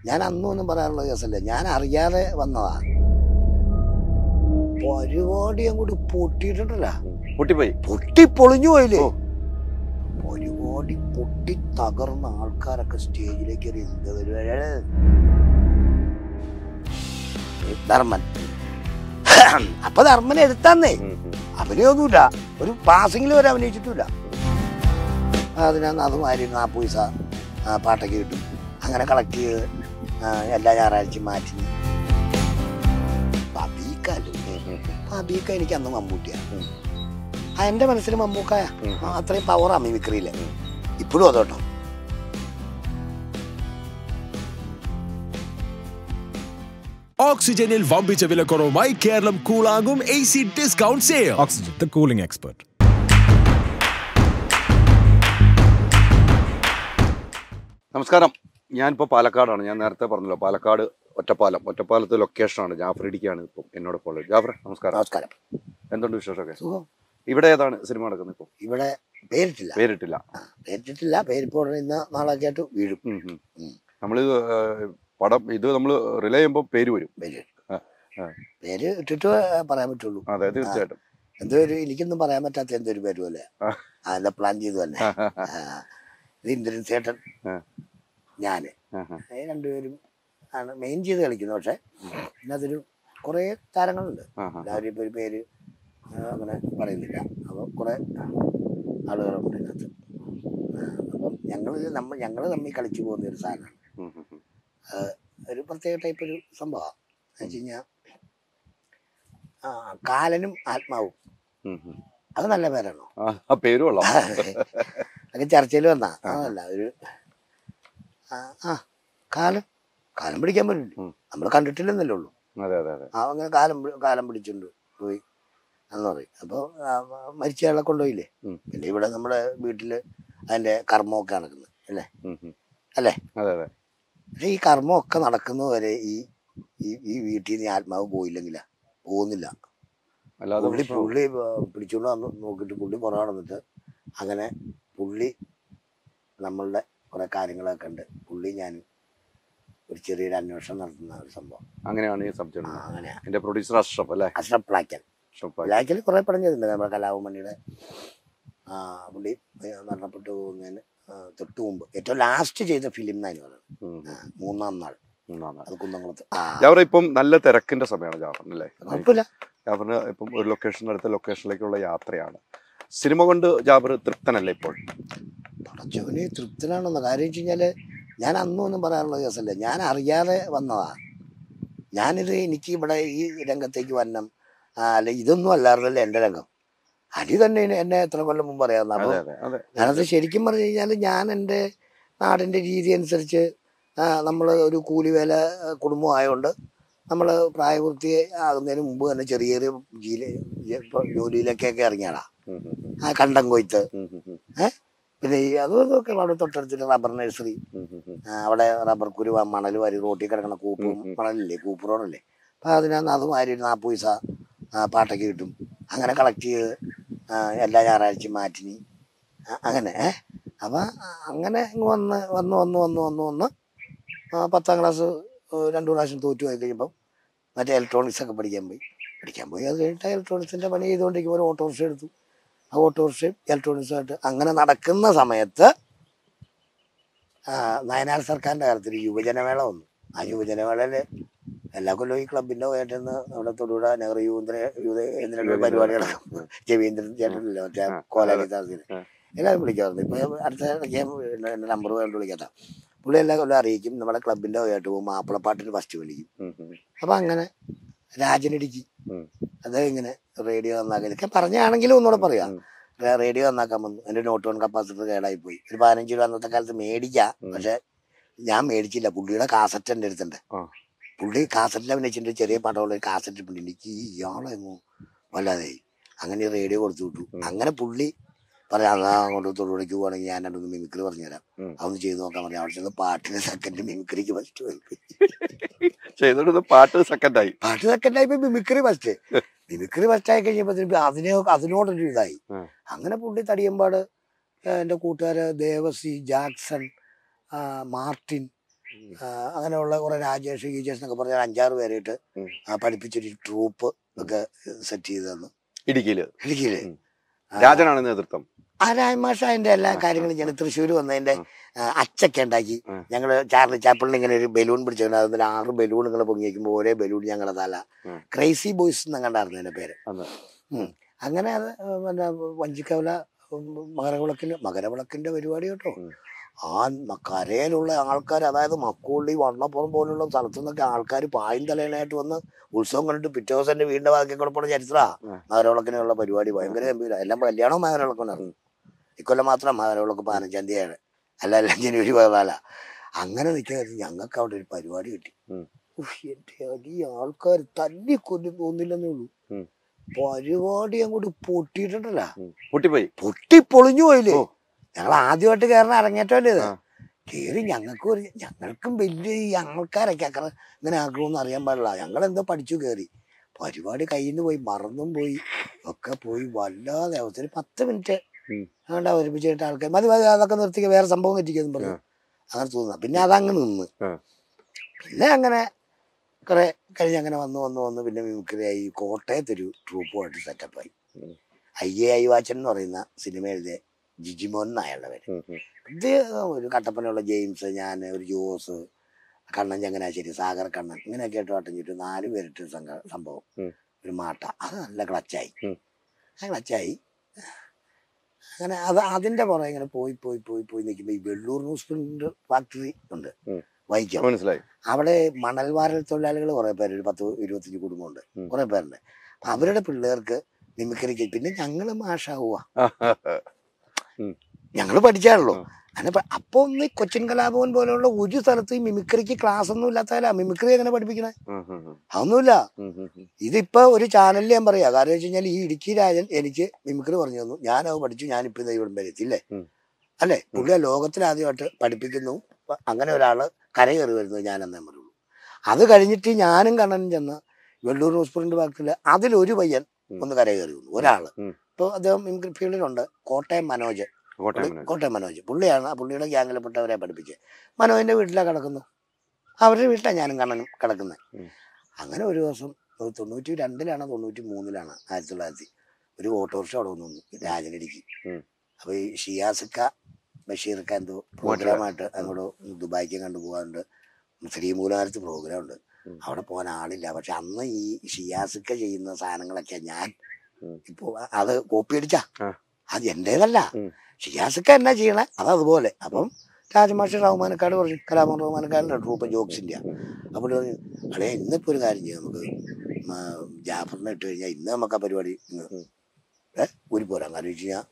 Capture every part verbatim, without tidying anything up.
ഞാൻ അന്നൊന്നും പറയാനുള്ള കേസല്ല, ഞാൻ അറിയാതെ വന്നതാ. പരിപാടി അങ്ങോട്ട് പൊട്ടിയിട്ടുണ്ടല്ല, പൊട്ടിപ്പോയി, പൊട്ടി പൊളിഞ്ഞു പോയില്ലേ. പരിപാടി പൊട്ടി തകർന്ന ആൾക്കാരൊക്കെ സ്റ്റേജിലേക്ക് എന്ത് പരിപാടിയാണ്. ധർമ്മൻ അപ്പൊ ധർമ്മൻ എടുത്താന്നേ, അഭിനയൊന്നുമില്ല, ഒരു പാസിങ്ങിൽ വരെ അഭിനയിച്ചിട്ടില്ല. അതിനകത്ത് അതുമാതിരി നാൽപ്പത് പൈസ പാട്ടൊക്കെ കിട്ടും. അങ്ങനെ കളക്ട് ചെയ്ത് എല്ലാ ഞായറാഴ്ചയും മാറ്റി. പബീക്കല്ലോ, പബീക്ക എനിക്ക് അന്ന് മമ്മൂട്ടിയാണ്. എൻ്റെ മനസ്സിൽ മമ്മൂക്കായ അത്രയും പവറാണ് മിമിക്രിയില്, ഇപ്പോഴും അതോട്ടോ. ഓക്സിജനിൽ വമ്പിച്ച വിലക്കുറവുമായി കേരളം കൂളാകും A C discount sale. Oxygen, the cooling expert. നമസ്കാരം, ഞാനിപ്പോൾ പാലക്കാടാണ്. ഞാൻ നേരത്തെ പറഞ്ഞല്ലോ, പാലക്കാട് ഒറ്റപ്പാലം. ഒറ്റപ്പാലത്തെ ലൊക്കേഷനാണ്. ജാഫ്രിഡിക്കാണ് ഇപ്പം എന്നോടൊപ്പം ഉള്ളത്. ജാഫർ, നമസ്കാരം. നമസ്കാരം. എന്തുണ്ട് വിശേഷമൊക്കെ? സുഖം. ഇവിടെ ഏതാണ് സിനിമ നടക്കുന്നത് ഇപ്പോൾ? ഇവിടെ പേരിട്ടില്ല. പേരിട്ടില്ല പേരിട്ടിട്ടില്ല പേരിപ്പോൾ ഇന്ന് നാളൊക്കെ ആയിട്ട് വീഴും. നമ്മൾ പടം ഇത് നമ്മൾ റിലേ ചെയ്യുമ്പോൾ പേര് വരും. പേര് പേര് ഇട്ടിട്ട് പറയാൻ പറ്റുള്ളൂ. അതെ, തീർച്ചയായിട്ടും. എന്തോ ഒരു എനിക്കൊന്നും പറയാൻ പറ്റാത്ത എന്തൊരു പേര് പോലെ അതെല്ലാം പ്ലാൻ ചെയ്തു തന്നെ. ഇത് ഇന്ദ്രൻ ചേട്ടൻ, ഞാന്, രണ്ടുപേരും ആണ് മെയിൻ ചെയ്ത് കളിക്കുന്നത്. പക്ഷെ ഇതിനകത്തൊരു കുറേ താരങ്ങളുണ്ട്. എല്ലാവരും ഇപ്പോൾ ഒരു പേര് അങ്ങനെ പറയുന്നില്ല. അപ്പോൾ കുറേ ആളുകളുണ്ട് ഇതിനകത്ത്. അപ്പം ഞങ്ങൾ നമ്മൾ ഞങ്ങൾ തമ്മിൽ കളിച്ചു പോകുന്ന ഒരു സാധനമാണ്. ഒരു പ്രത്യേക ടൈപ്പ് ഒരു സംഭവമാണ്. എന്ന് വെച്ച് കഴിഞ്ഞാൽ ആ കാലനും ആത്മാവും, അത് നല്ല പേരാണോ? പേരും അതൊക്കെ ചർച്ചയിൽ വന്നാ അതല്ല ഒരു ആ കാലം കാലം പിടിക്കാൻ പറ്റില്ല. നമ്മൾ കണ്ടിട്ടില്ലെന്നല്ലേ ഉള്ളൂ. ആ അങ്ങനെ കാലം കാലം പിടിച്ചുകൊണ്ട് പോയി എന്ന് പറയും. അപ്പോൾ മരിച്ചയാളെ കൊണ്ടുപോയില്ലേ. പിന്നെ ഇവിടെ നമ്മുടെ വീട്ടില് അതിന്റെ കർമ്മമൊക്കെ നടക്കുന്നത് അല്ലേ അല്ലേ പക്ഷെ ഈ കർമ്മമൊക്കെ നടക്കുന്നവരെ ഈ ഈ വീട്ടിൽ നിന്ന് ആത്മാവ് പോയില്ലെങ്കിലാ പോകുന്നില്ല. പുള്ളി പുള്ളി പിടിച്ചുകൊണ്ട് വന്ന് നോക്കിയിട്ട് പുള്ളി പുറകെ നടന്നിട്ട് അങ്ങനെ പുള്ളി നമ്മളുടെ കുറെ കാര്യങ്ങളൊക്കെ ഉണ്ട്. പുള്ളി ഞാൻ ഒരു ചെറിയൊരു അന്വേഷണം നടത്തുന്ന ഒരു സംഭവം. അങ്ങനെയാണ് ഈ സബ്ജക്ട്. അങ്ങനെയാണ്. എൻ്റെ പ്രൊഡ്യൂസർ അഷ്റഫ് അല്ലേ? അഷ്റഫ് പ്ലാക്കൽ. പ്ലാക്കൽ കുറെ പടം ചെയ്തിട്ടുണ്ട്. നമ്മുടെ കലാഭവമണിയുടെ പുള്ളി മരണപ്പെട്ടു പോകുന്നതിന് തൊട്ട് മുമ്പ് ഏറ്റവും ലാസ്റ്റ് ചെയ്ത ഫിലിം എന്നാണ് പറയുന്നത്, മൂന്നാം നാൾ. അത് കുന്നംകുളത്ത്. ജാഫർ, ഇപ്പം നല്ല തിരക്കിന്റെ സമയമാണ് ജാഫറിന് അല്ലേ? കുഴപ്പമില്ല. ജാഫറിന് ഇപ്പം ഒരു ലൊക്കേഷൻ അടുത്ത ലൊക്കേഷനിലേക്കുള്ള യാത്രയാണ്. സിനിമ കൊണ്ട് ജാഫർ തൃപ്തനല്ലേ ഇപ്പോൾ? പടച്ചവന് തൃപ്തനാണെന്ന്. കാര്യം വെച്ച് കഴിഞ്ഞാല് ഞാൻ അന്നൊന്നും പറയാനുള്ള കേസല്ല, ഞാൻ അറിയാതെ വന്നതാ. ഞാനിത് എനിക്ക് ഇവിടെ ഈ രംഗത്തേക്ക് വരണം അല്ലെ ഇതൊന്നും അല്ലായിരുന്നല്ലേ എൻ്റെ രംഗം. അടി തന്നെ എന്നെ എത്ര കൊല്ലം മുമ്പ് അറിയാവുന്ന. അപ്പൊ ഞാനത് ശരിക്കും പറഞ്ഞു കഴിഞ്ഞാൽ ഞാൻ എൻ്റെ നാടിൻ്റെ രീതി അനുസരിച്ച് നമ്മൾ ഒരു കൂലിവേല കുടുംബം ആയതുകൊണ്ട് നമ്മൾ പ്രായപൂർത്തി ആകുന്നതിന് മുമ്പ് തന്നെ ചെറിയ ചെറിയ ജോലിയിലേക്കൊക്കെ ഇറങ്ങിയാടാ. ആ കണ്ടം കൊയ്ത്ത്, ഏഹ് പിന്നെ ഈ അതൊക്കെ അവിടെ തൊട്ടടുത്തിട്ട് റബ്ബർ നഴ്സറി, അവിടെ റബ്ബർ കുരു മണൽ വാരി റോട്ടിൽ കിടക്കണ കൂപ്പ് മണലില്ലേ, കൂപ്പ് റോഡല്ലേ. അപ്പം അതിനകത്ത് അതുമാതിരി നാൽപ്പത് പൈസ പാട്ടൊക്കെ കിട്ടും. അങ്ങനെ കളക്ട് ചെയ്ത് എല്ലാ ഞായറാഴ്ചയും മാറ്റിനി അങ്ങനെ. അപ്പം അങ്ങനെ ഇങ്ങ് വന്ന് വന്ന് വന്ന് വന്ന് വന്ന് വന്ന് പത്താം ക്ലാസ് രണ്ടു പ്രാവശ്യം തോറ്റു പോയി കഴിയുമ്പം മറ്റേ ഇലക്ട്രോണിക്സ് ഒക്കെ പഠിക്കാൻ പോയി പഠിക്കാൻ പോയി അത് കഴിഞ്ഞിട്ട് ഇലക്ട്രോണിക്സിൻ്റെ പണി ചെയ്തുകൊണ്ടിരിക്കുമ്പോൾ ഒരു ഓട്ടോറിക്ഷ എടുത്തു. ആ ഓട്ടോറിക്ഷയും ഇലക്ട്രോണിക്സുമായിട്ട് അങ്ങനെ നടക്കുന്ന സമയത്ത് നയനാർ സർക്കാരിൻ്റെ കാലത്തിൽ യുവജനമേള വന്നു. ആ യുവജനമേളയിൽ എല്ലാ കൊല്ലവും ഈ ക്ലബിൻ്റെ പോയിട്ടെന്ന് നമ്മുടെ തൊടുപുഴ നെഹ്റു യുവന്ദ്ര യുവ പരിപാടികളൊക്കെ രവീന്ദ്രൻ ചേട്ടനല്ലോ മറ്റേ കോലാലി താസിന് എല്ലാവരും വിളിക്കാറുണ്ട്. ഇപ്പോൾ അടുത്ത എൻ്റെ നമ്പർ വേണ്ടി വിളിക്കാത്ത പുള്ളി എല്ലാ കൊല്ലം അറിയിക്കും. നമ്മുടെ ക്ലബിൻ്റെ പോയിട്ട് പോകുമ്പോൾ മാപ്പിളപ്പാട്ടിന് ഫസ്റ്റ് വിളിക്കും. അപ്പം അങ്ങനെ രാജനിടിക്ക് അത് ഇങ്ങനെ റേഡിയോ നന്നാക്കാൻ പറഞ്ഞാണെങ്കിലും ഒന്നുകൂടെ പറയാം. റേഡിയോ നന്നാക്കാൻ വന്നു. എൻ്റെ നോട്ട് വൺ കപ്പാസിറ്റർ കേടായി പോയി. ഒരു പതിനഞ്ച് രൂപ അന്നത്തെ കാലത്ത് മേടിക്കാം. പക്ഷെ ഞാൻ മേടിച്ചില്ല. പുള്ളിയുടെ കാസറ്റ് എൻ്റെ അടുത്തുണ്ട്. പുള്ളി കാസറ്റിൽ അഭിനയിച്ചിട്ട് ചെറിയ പടമുള്ള കാസറ്റ് പുള്ളി എനിക്ക് ഇയാളെങ്ങോ വല്ലാതായി. അങ്ങനെ റേഡിയോ കൊടുത്തു വിട്ടു. അങ്ങനെ പുള്ളി പറയാം അതാ അങ്ങോട്ട് തൊടുപുഴയ്ക്ക് പോവാണെങ്കിൽ ഞാൻ രണ്ടൊന്ന് മിമിക്രി പറഞ്ഞുതരാം, അതൊന്ന് ചെയ്ത് നോക്കാൻ പറയാം. അവിടെ ചെന്ന് പാട്ടിന് സെക്കൻഡ് മിമിക്രിക്ക് ഫസ്റ്റ് പോയി. പാട്ട് സെക്കൻഡായി പാട്ട് സെക്കൻഡായി പോയി മിമിക്രി ഫസ്റ്റ്. മിമിക്രി ഫസ്റ്റ് ആയി കഴിഞ്ഞപ്പോ അതിനെ അതിനോടൊരു ഇതായി. അങ്ങനെ പുള്ളി തടിയമ്പാട് എൻ്റെ കൂട്ടുകാര് ദേവസി, ജാക്സൺ, മാർട്ടിൻ, അങ്ങനെയുള്ള കുറെ രാജേഷ് ഗീജേഷ് എന്നൊക്കെ പറഞ്ഞ അഞ്ചാറ് പേരായിട്ട് പഠിപ്പിച്ചൊരു ട്രൂപ്പ് ഒക്കെ സെറ്റ് ചെയ്ത് തന്നു ഇടുക്കിയില്. ഇടുക്കിയില് രാജനാണ് നേതൃത്വം. ആ രാജമാഷ അതിന്റെ എല്ലാ കാര്യങ്ങളും ഞാൻ തൃശ്ശൂർ വന്നതിന്റെ അച്ചൊക്കെ ഉണ്ടാക്കി. ഞങ്ങള് ചാർലി ചാപ്പിളിന് ഇങ്ങനെ ഒരു ബലൂൺ പിടിച്ചു, അതിൽ ആറ് ബലൂണുകൾ പൊങ്ങി വയ്ക്കുമ്പോൾ ഒരേ ബലൂൺ ഞങ്ങളെ തല ക്രൈസി ബോയ്സ് എന്നങ്ങണ്ടായിരുന്നു അതിന്റെ പേര്. അങ്ങനെ അത് പിന്നെ വഞ്ചിക്കവല മകരവിളക്കിന്റെ മകരവിളക്കിന്റെ പരിപാടി കേട്ടോ. ആ കരയിലുള്ള ആൾക്കാർ, അതായത് മക്കുള്ളി വണ്ണപ്പുറം പോലുള്ള സ്ഥലത്തു നിന്നൊക്കെ ആൾക്കാർ പായും തലയിലായിട്ട് വന്ന് ഉത്സവം കണ്ടിട്ട് പിറ്റേ ദിവസം എന്റെ വീടിന്റെ ബാക്കി കുഴപ്പമുള്ള ചരിത്രമാണ് മകരവിളക്കിനുള്ള പരിപാടി. ഭയങ്കര ഗംഭീരം. എല്ലാം കല്യാണവും മകരവിളക്കുണ്ടായിരുന്നു. ഇക്കൊല്ലം മാത്രം മകരവിളക്ക് പതിനഞ്ചാം തീയതിയാണ്, അല്ല എല്ലാം ജനുവരി പതിനാല. അങ്ങനെ നിൽക്കുന്നത് ഞങ്ങൾക്ക് അവിടെ ഒരു പരിപാടി കിട്ടി. എന്റെ ഈ ആൾക്കാർ തല്ലി കൊല്ലും തോന്നില്ലെന്നേ ഉള്ളൂ. പരിപാടി അങ്ങോട്ട് പൊട്ടിയിട്ടുണ്ടല്ല, പൊട്ടിപ്പോയി പൊട്ടി പൊളിഞ്ഞു പോയില്ലേ. ഞങ്ങൾ ആദ്യമായിട്ട് കയറുന്ന അരങ്ങേറ്റമല്ലേ ഇത്. കയറി ഞങ്ങൾക്ക് ഒരു ഞങ്ങൾക്കും വലിയ ഈ ആൾക്കാരൊക്കെ അക്കറ ഇങ്ങനെ ആക്കണമെന്ന് അറിയാൻ പാടില്ല. ഞങ്ങളെന്തോ പഠിച്ചു കയറി. പരിപാടി കയ്യിൽ നിന്ന് പോയി, മറന്നും പോയി, ഒക്കെ പോയി. വല്ലാതെ അവസരം പത്ത് മിനിറ്റ് അങ്ങോട്ട് അവതരിപ്പിച്ചിട്ട് ആൾക്കാർ മതി മതി അതൊക്കെ നിർത്തിക്കുക, വേറെ സംഭവം തെറ്റിക്കുന്നു പറഞ്ഞു. അങ്ങനെ തോന്നുക. പിന്നെ അതങ്ങ് നിന്ന്. പിന്നെ അങ്ങനെ കുറെ കഴിഞ്ഞ് അങ്ങനെ വന്ന് വന്ന് വന്ന് പിന്നെ മിമിക്രിയായി. കോട്ടയത്തൊരു ട്രൂപ്പുമായിട്ട് സെറ്റപ്പായി. ഐ എ ഐ വാച്ചൻ എന്ന് പറയുന്ന സിനിമ എഴുതിയ ജിജിമോൻ എന്നയാളുടെ പേര്. ഇത് ഒരു കട്ടപ്പനയുള്ള ജെയിംസ്, ഞാൻ, ഒരു ജോസ്, കണ്ണൻ ചങ്ങനാശ്ശേരി, സാഗർ കണ്ണൻ, ഇങ്ങനെയൊക്കെ ആയിട്ട് വട്ടം ചുറ്റും നാല് പേരിട്ട് സംഭവം ഒരു മാട്ട. അത് നല്ല ക്ലച്ചായി. ആ ക്ലച്ചായി അങ്ങനെ അത് അതിന്റെ പുറകെ ഇങ്ങനെ പോയി പോയി പോയി പോയി നിൽക്കുമ്പോൾ ഈ വെള്ളൂർ ന്യൂസ് പ്രിന്റ് ഫാക്ടറി ഉണ്ട് വൈക്കം. മനസ്സിലായി. അവിടെ മണൽവാരൽ തൊഴിലാളികൾ കുറെ പേര്, ഒരു പത്ത് ഇരുപത്തഞ്ച് കുടുംബമുണ്ട്, കുറെ പേരുണ്ട്. അപ്പൊ അവരുടെ പിള്ളേർക്ക് മിമിക്രിക്ക് പിന്നെ ഞങ്ങള് മാഷാവുക, ഞങ്ങള് പഠിച്ചാണല്ലോ. അങ്ങനെ അപ്പൊ ഒന്ന് കൊച്ചിൻ കലാഭവൻ പോലെയുള്ള ഒരു സ്ഥലത്ത് ഈ മിമിക്രിക്ക് ക്ലാസ് ഒന്നും ഇല്ലാത്തല്ല. മിമിക്രി എങ്ങനെ പഠിപ്പിക്കണേ? അതൊന്നുമില്ല. ഇതിപ്പോ ഒരു ചാനലിൽ ഞാൻ പറയാ, കാരണം വെച്ച് കഴിഞ്ഞാൽ ഈ ഇടുക്കി രാജൻ എനിക്ക് മിമിക്രി പറഞ്ഞു തന്നു, ഞാനത് പഠിച്ചു, ഞാനിപ്പോ ഇവിടെ വരെ എത്തില്ലേ അല്ലേ. പുള്ളി ആ ലോകത്തിൽ ആദ്യമായിട്ട് പഠിപ്പിക്കുന്നു. അങ്ങനെ ഒരാള് കരകയറി വരുന്നത് ഞാനെന്നേ പറയുള്ളൂ. അത് കഴിഞ്ഞിട്ട് ഞാനും കണ്ണനും ചെന്ന് വെള്ളൂർ ന്യൂസ് പ്രിന്റ് ഫാക്ടറിയിൽ അതിലൊരു പയ്യൻ ഒന്ന് കരകയറി വന്നു, ഒരാള്. ഇപ്പൊ അദ്ദേഹം മിമിക്രി ഫീൽഡിലുണ്ട്. കോട്ടയം മനോജ്, കോട്ടയം മനോജ് പുള്ളിയാണ്. പുള്ളിയുടെ ഗ്യാങ്ങിൽപ്പെട്ടവരെ പഠിപ്പിച്ചത്. മനോജിന്റെ വീട്ടിലാണ് കിടക്കുന്നു, അവരുടെ വീട്ടിലാണ് ഞാനും കണ്ണനും കിടക്കുന്നത്. അങ്ങനെ ഒരു ദിവസം തൊണ്ണൂറ്റി രണ്ടിലാണ് തൊണ്ണൂറ്റി മൂന്നിലാണ് ആയിരത്തി തൊള്ളായിരത്തി ഒരു ഓട്ടോറിക്ഷ അവിടെ വന്നു രാജനടിക്ക്. അപ്പൊ ഈ ഷിയാസിക്ക ബഷീർക്ക എന്തോ പ്രോഗ്രാമായിട്ട് അങ്ങോട്ട് ദുബായിക്ക് കണ്ടുപോകാറുണ്ട്. ശ്രീമൂലകാലത്ത് പ്രോഗ്രാം ഉണ്ട്, അവിടെ പോകാൻ ആളില്ല. പക്ഷെ അന്ന് ഈ ഷിയാസിക്ക ചെയ്യുന്ന സാധനങ്ങളൊക്കെ ഞാൻ ഇപ്പൊ അത് കോപ്പി അടിച്ചാ, അത് എന്റേതല്ല. ഷിയാസിക്ക എന്നാ ചെയ്യണേ അത് അതുപോലെ. അപ്പം രാജമാഷി റഹ്മാനക്കാട് പറഞ്ഞു, കലാമൻ റഹ്മാനക്കാടിന്റെ ട്രൂപ്പ് ജോക്സിന്റെ. അപ്പോൾ പറഞ്ഞു, അളേ ഇന്നിപ്പോ ഒരു കാര്യം ചെയ്യാം, നമുക്ക് ജാഫറിനെ ഇട്ട് കഴിഞ്ഞാൽ ഇന്ന് നമുക്ക് ആ പരിപാടി ഏഹ് ഊരി പോരാം. കാരണം വെച്ച് കഴിഞ്ഞാൽ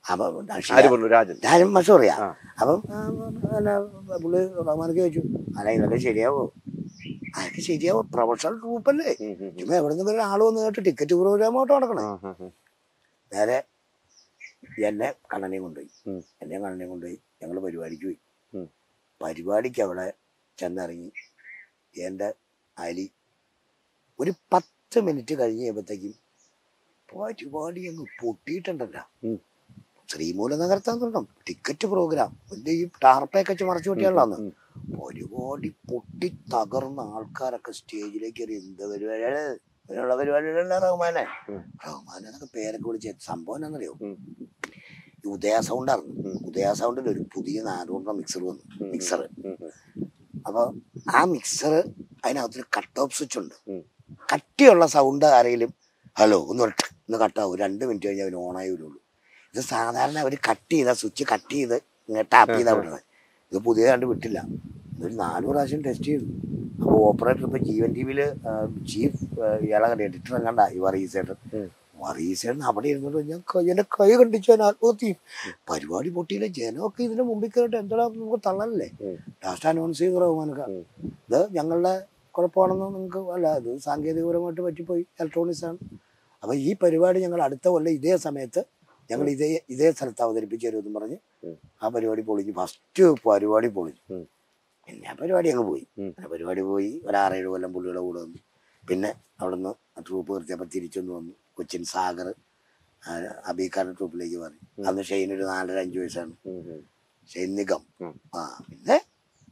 രാജൻ മാഷ് പറയാ. അപ്പം പുള്ളി റഹ്മാനൊക്കെ ചോദിച്ചു, അല്ല ഇതൊക്കെ ശരിയാവോ? അതൊക്കെ ശരിയാവോ, പ്രൊഫഷണൽ ട്രൂപ്പല്ലേ, ചുമ്മാ എവിടെ നിന്ന് ഒരു ആള് വന്ന് കേട്ട് ടിക്കറ്റ് പ്രോഗ്രാമോട്ട് നടക്കണേ. നേരെ എന്നെ കണ്ണനെയും കൊണ്ടുപോയി, എന്നെയും കണ്ണനെയും കൊണ്ടുപോയി ഞങ്ങൾ പരിപാടിക്ക് പോയി. പരിപാടിക്ക് അവിടെ ചെന്നിറങ്ങി എൻ്റെ അലി ഒരു പത്ത് മിനിറ്റ് കഴിഞ്ഞ് കഴിയുമ്പോഴത്തേക്കും പരിപാടി അങ്ങ് പൊട്ടിയിട്ടുണ്ടല്ലോ. ശ്രീമൂല നഗരത്താൻ തുടങ്ങും ടിക്കറ്റ് പ്രോഗ്രാം, വലിയ ഈ ടാർപ്പയൊക്കെ വെച്ച് മറച്ചു പൊട്ടിയാളാന്ന്. പരിപാടി പൊട്ടി തകർന്ന ആൾക്കാരൊക്കെ സ്റ്റേജിലേക്ക് കയറി. എന്ത് പരിപാടിയാണ് ഇതിനുള്ള പരിപാടികളല്ല റഹ്മാനെ. റഹ്മാനെ എന്നൊക്കെ പേരൊക്കെ വിളിച്ച സംഭവം എന്നാന്നറിയോ, ഉദയ സൗണ്ട് ആയിരുന്നു. ഉദയ സൗണ്ടിൽ ഒരു പുതിയ നാനൂറിന്റെ മിക്സർ വന്നു, മിക്സർ. അപ്പൊ ആ മിക്സർ അതിനകത്തൊരു കട്ട് ഓഫ് സ്വിച്ച് ഉണ്ട്. കട്ടിയുള്ള സൗണ്ട് ആരെങ്കിലും ഹലോ ഒന്ന് ഒന്ന് കട്ടാവും, രണ്ട് മിനിറ്റ് കഴിഞ്ഞാൽ അവന് ഓണായി വരുള്ളൂ. ഇത് സാധാരണ അവർ കട്ട് ചെയ്ത സ്വിച്ച് കട്ട് ചെയ്ത് ടാപ്പ് ചെയ്താൽ വിടുന്നത്. ഇത് പുതിയ കണ്ട് വിട്ടില്ല. ഇതൊരു നാല് പ്രാവശ്യം ടെസ്റ്റ് ചെയ്തു. അപ്പോൾ ഓപ്പറേറ്റർ ഇപ്പൊ ജീവൻ ടി വിയില് ചീഫ് ഇയാളെ കണ്ട എഡിറ്റർ കണ്ട ഈ വറീസേട്ടൻ വറീസേട്ടൻ അവിടെ ഇരുന്നിട്ട് ഞാൻ എന്റെ കൈ കണ്ടിച്ചു ഞാൻ ആത്മഹത്യ. പരിപാടി പൊട്ടിയില്ല. ജനമൊക്കെ ഇതിന്റെ മുമ്പിൽ കയറിട്ട് എന്താ നമുക്ക് തള്ളല്ലേ. ലാസ്റ്റ് അനൗൺസ് ചെയ്ത് റഹ്മാനൊക്കെ ഇത് ഞങ്ങളുടെ കുഴപ്പമാണെന്ന് നിങ്ങൾക്ക് അല്ല, ഇത് സാങ്കേതികപരമായിട്ട് പറ്റിപ്പോയി, ഇലക്ട്രോണിക്സ് ആണ്. അപ്പൊ ഈ പരിപാടി ഞങ്ങൾ അടുത്ത കൊല്ലം ഇതേ സമയത്ത് ഞങ്ങൾ ഇതേ ഇതേ സ്ഥലത്ത് അവതരിപ്പിച്ചു തരുമെന്ന് പറഞ്ഞ് ആ പരിപാടി പൊളിഞ്ഞു. ഫസ്റ്റ് പരിപാടി പൊളിഞ്ഞു. പിന്നെ ആ പരിപാടി അങ്ങ് പോയി. ആ പരിപാടി പോയി ഒരാറേഴ് കൊല്ലം പുള്ളിയുടെ കൂടെ വന്നു. പിന്നെ അവിടുന്ന് ട്രൂപ്പ് നിർത്തിയപ്പോൾ തിരിച്ചൊന്ന് വന്നു. കൊച്ചിൻ സാഗർ അബീക്കാരുടെ ട്രൂപ്പിലേക്ക് മാറി. അന്ന് ഷെയ്ൻ ഒരു നാലര അഞ്ച് വയസ്സാണ്, ഷെയ്ൻ നിഗം. ആ പിന്നെ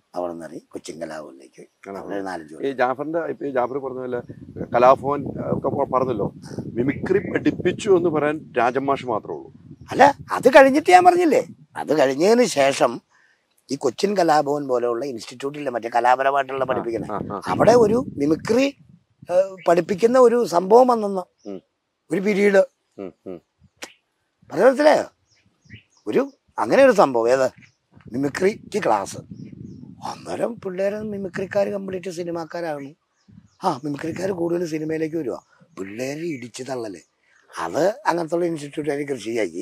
അവിടെ നിന്ന് ഇറങ്ങി കൊച്ചിൻ കലാഭവനിലേക്ക് അവിടെ നാലഞ്ച് ഈ ജാഫറിന്റെ ഇപ്പൊ ജാഫർ പറഞ്ഞ പോലെ കലാഭവൻ ഒക്കെ പറഞ്ഞല്ലോ, മിമിക്രി പഠിപ്പിച്ചു എന്ന് പറയാൻ രാജമാഷ് മാത്രമേ ഉള്ളൂ. അല്ല, അത് കഴിഞ്ഞിട്ട് ഞാൻ പറഞ്ഞില്ലേ, അത് കഴിഞ്ഞതിന് ശേഷം ഈ കൊച്ചിൻ കലാഭവൻ പോലെയുള്ള ഇൻസ്റ്റിറ്റ്യൂട്ടിലെ മറ്റേ കലാപരമായിട്ടുള്ള പഠിപ്പിക്കുന്നത്, അവിടെ ഒരു മിമിക്രി പഠിപ്പിക്കുന്ന ഒരു സംഭവം വന്നെന്ന് ഒരു പീരീഡ് പറഞ്ഞ മനസ്സിലായോ? ഒരു അങ്ങനെ ഒരു സംഭവം, ഏത് മിമിക്രിക്ക് ക്ലാസ്. അന്നേരം പിള്ളേരെ മിമിക്രിക്കാർ കംപ്ലീറ്റ് സിനിമാക്കാരാണ്. ആ മിമിക്രിക്കാർ കൂടുതൽ സിനിമയിലേക്ക് വരുവാ, പിള്ളേർ ഇടിച്ചു തള്ളല്. അത് അങ്ങനത്തെ ഇൻസ്റ്റിറ്റ്യൂട്ടുകാർ കൃഷിയാക്കി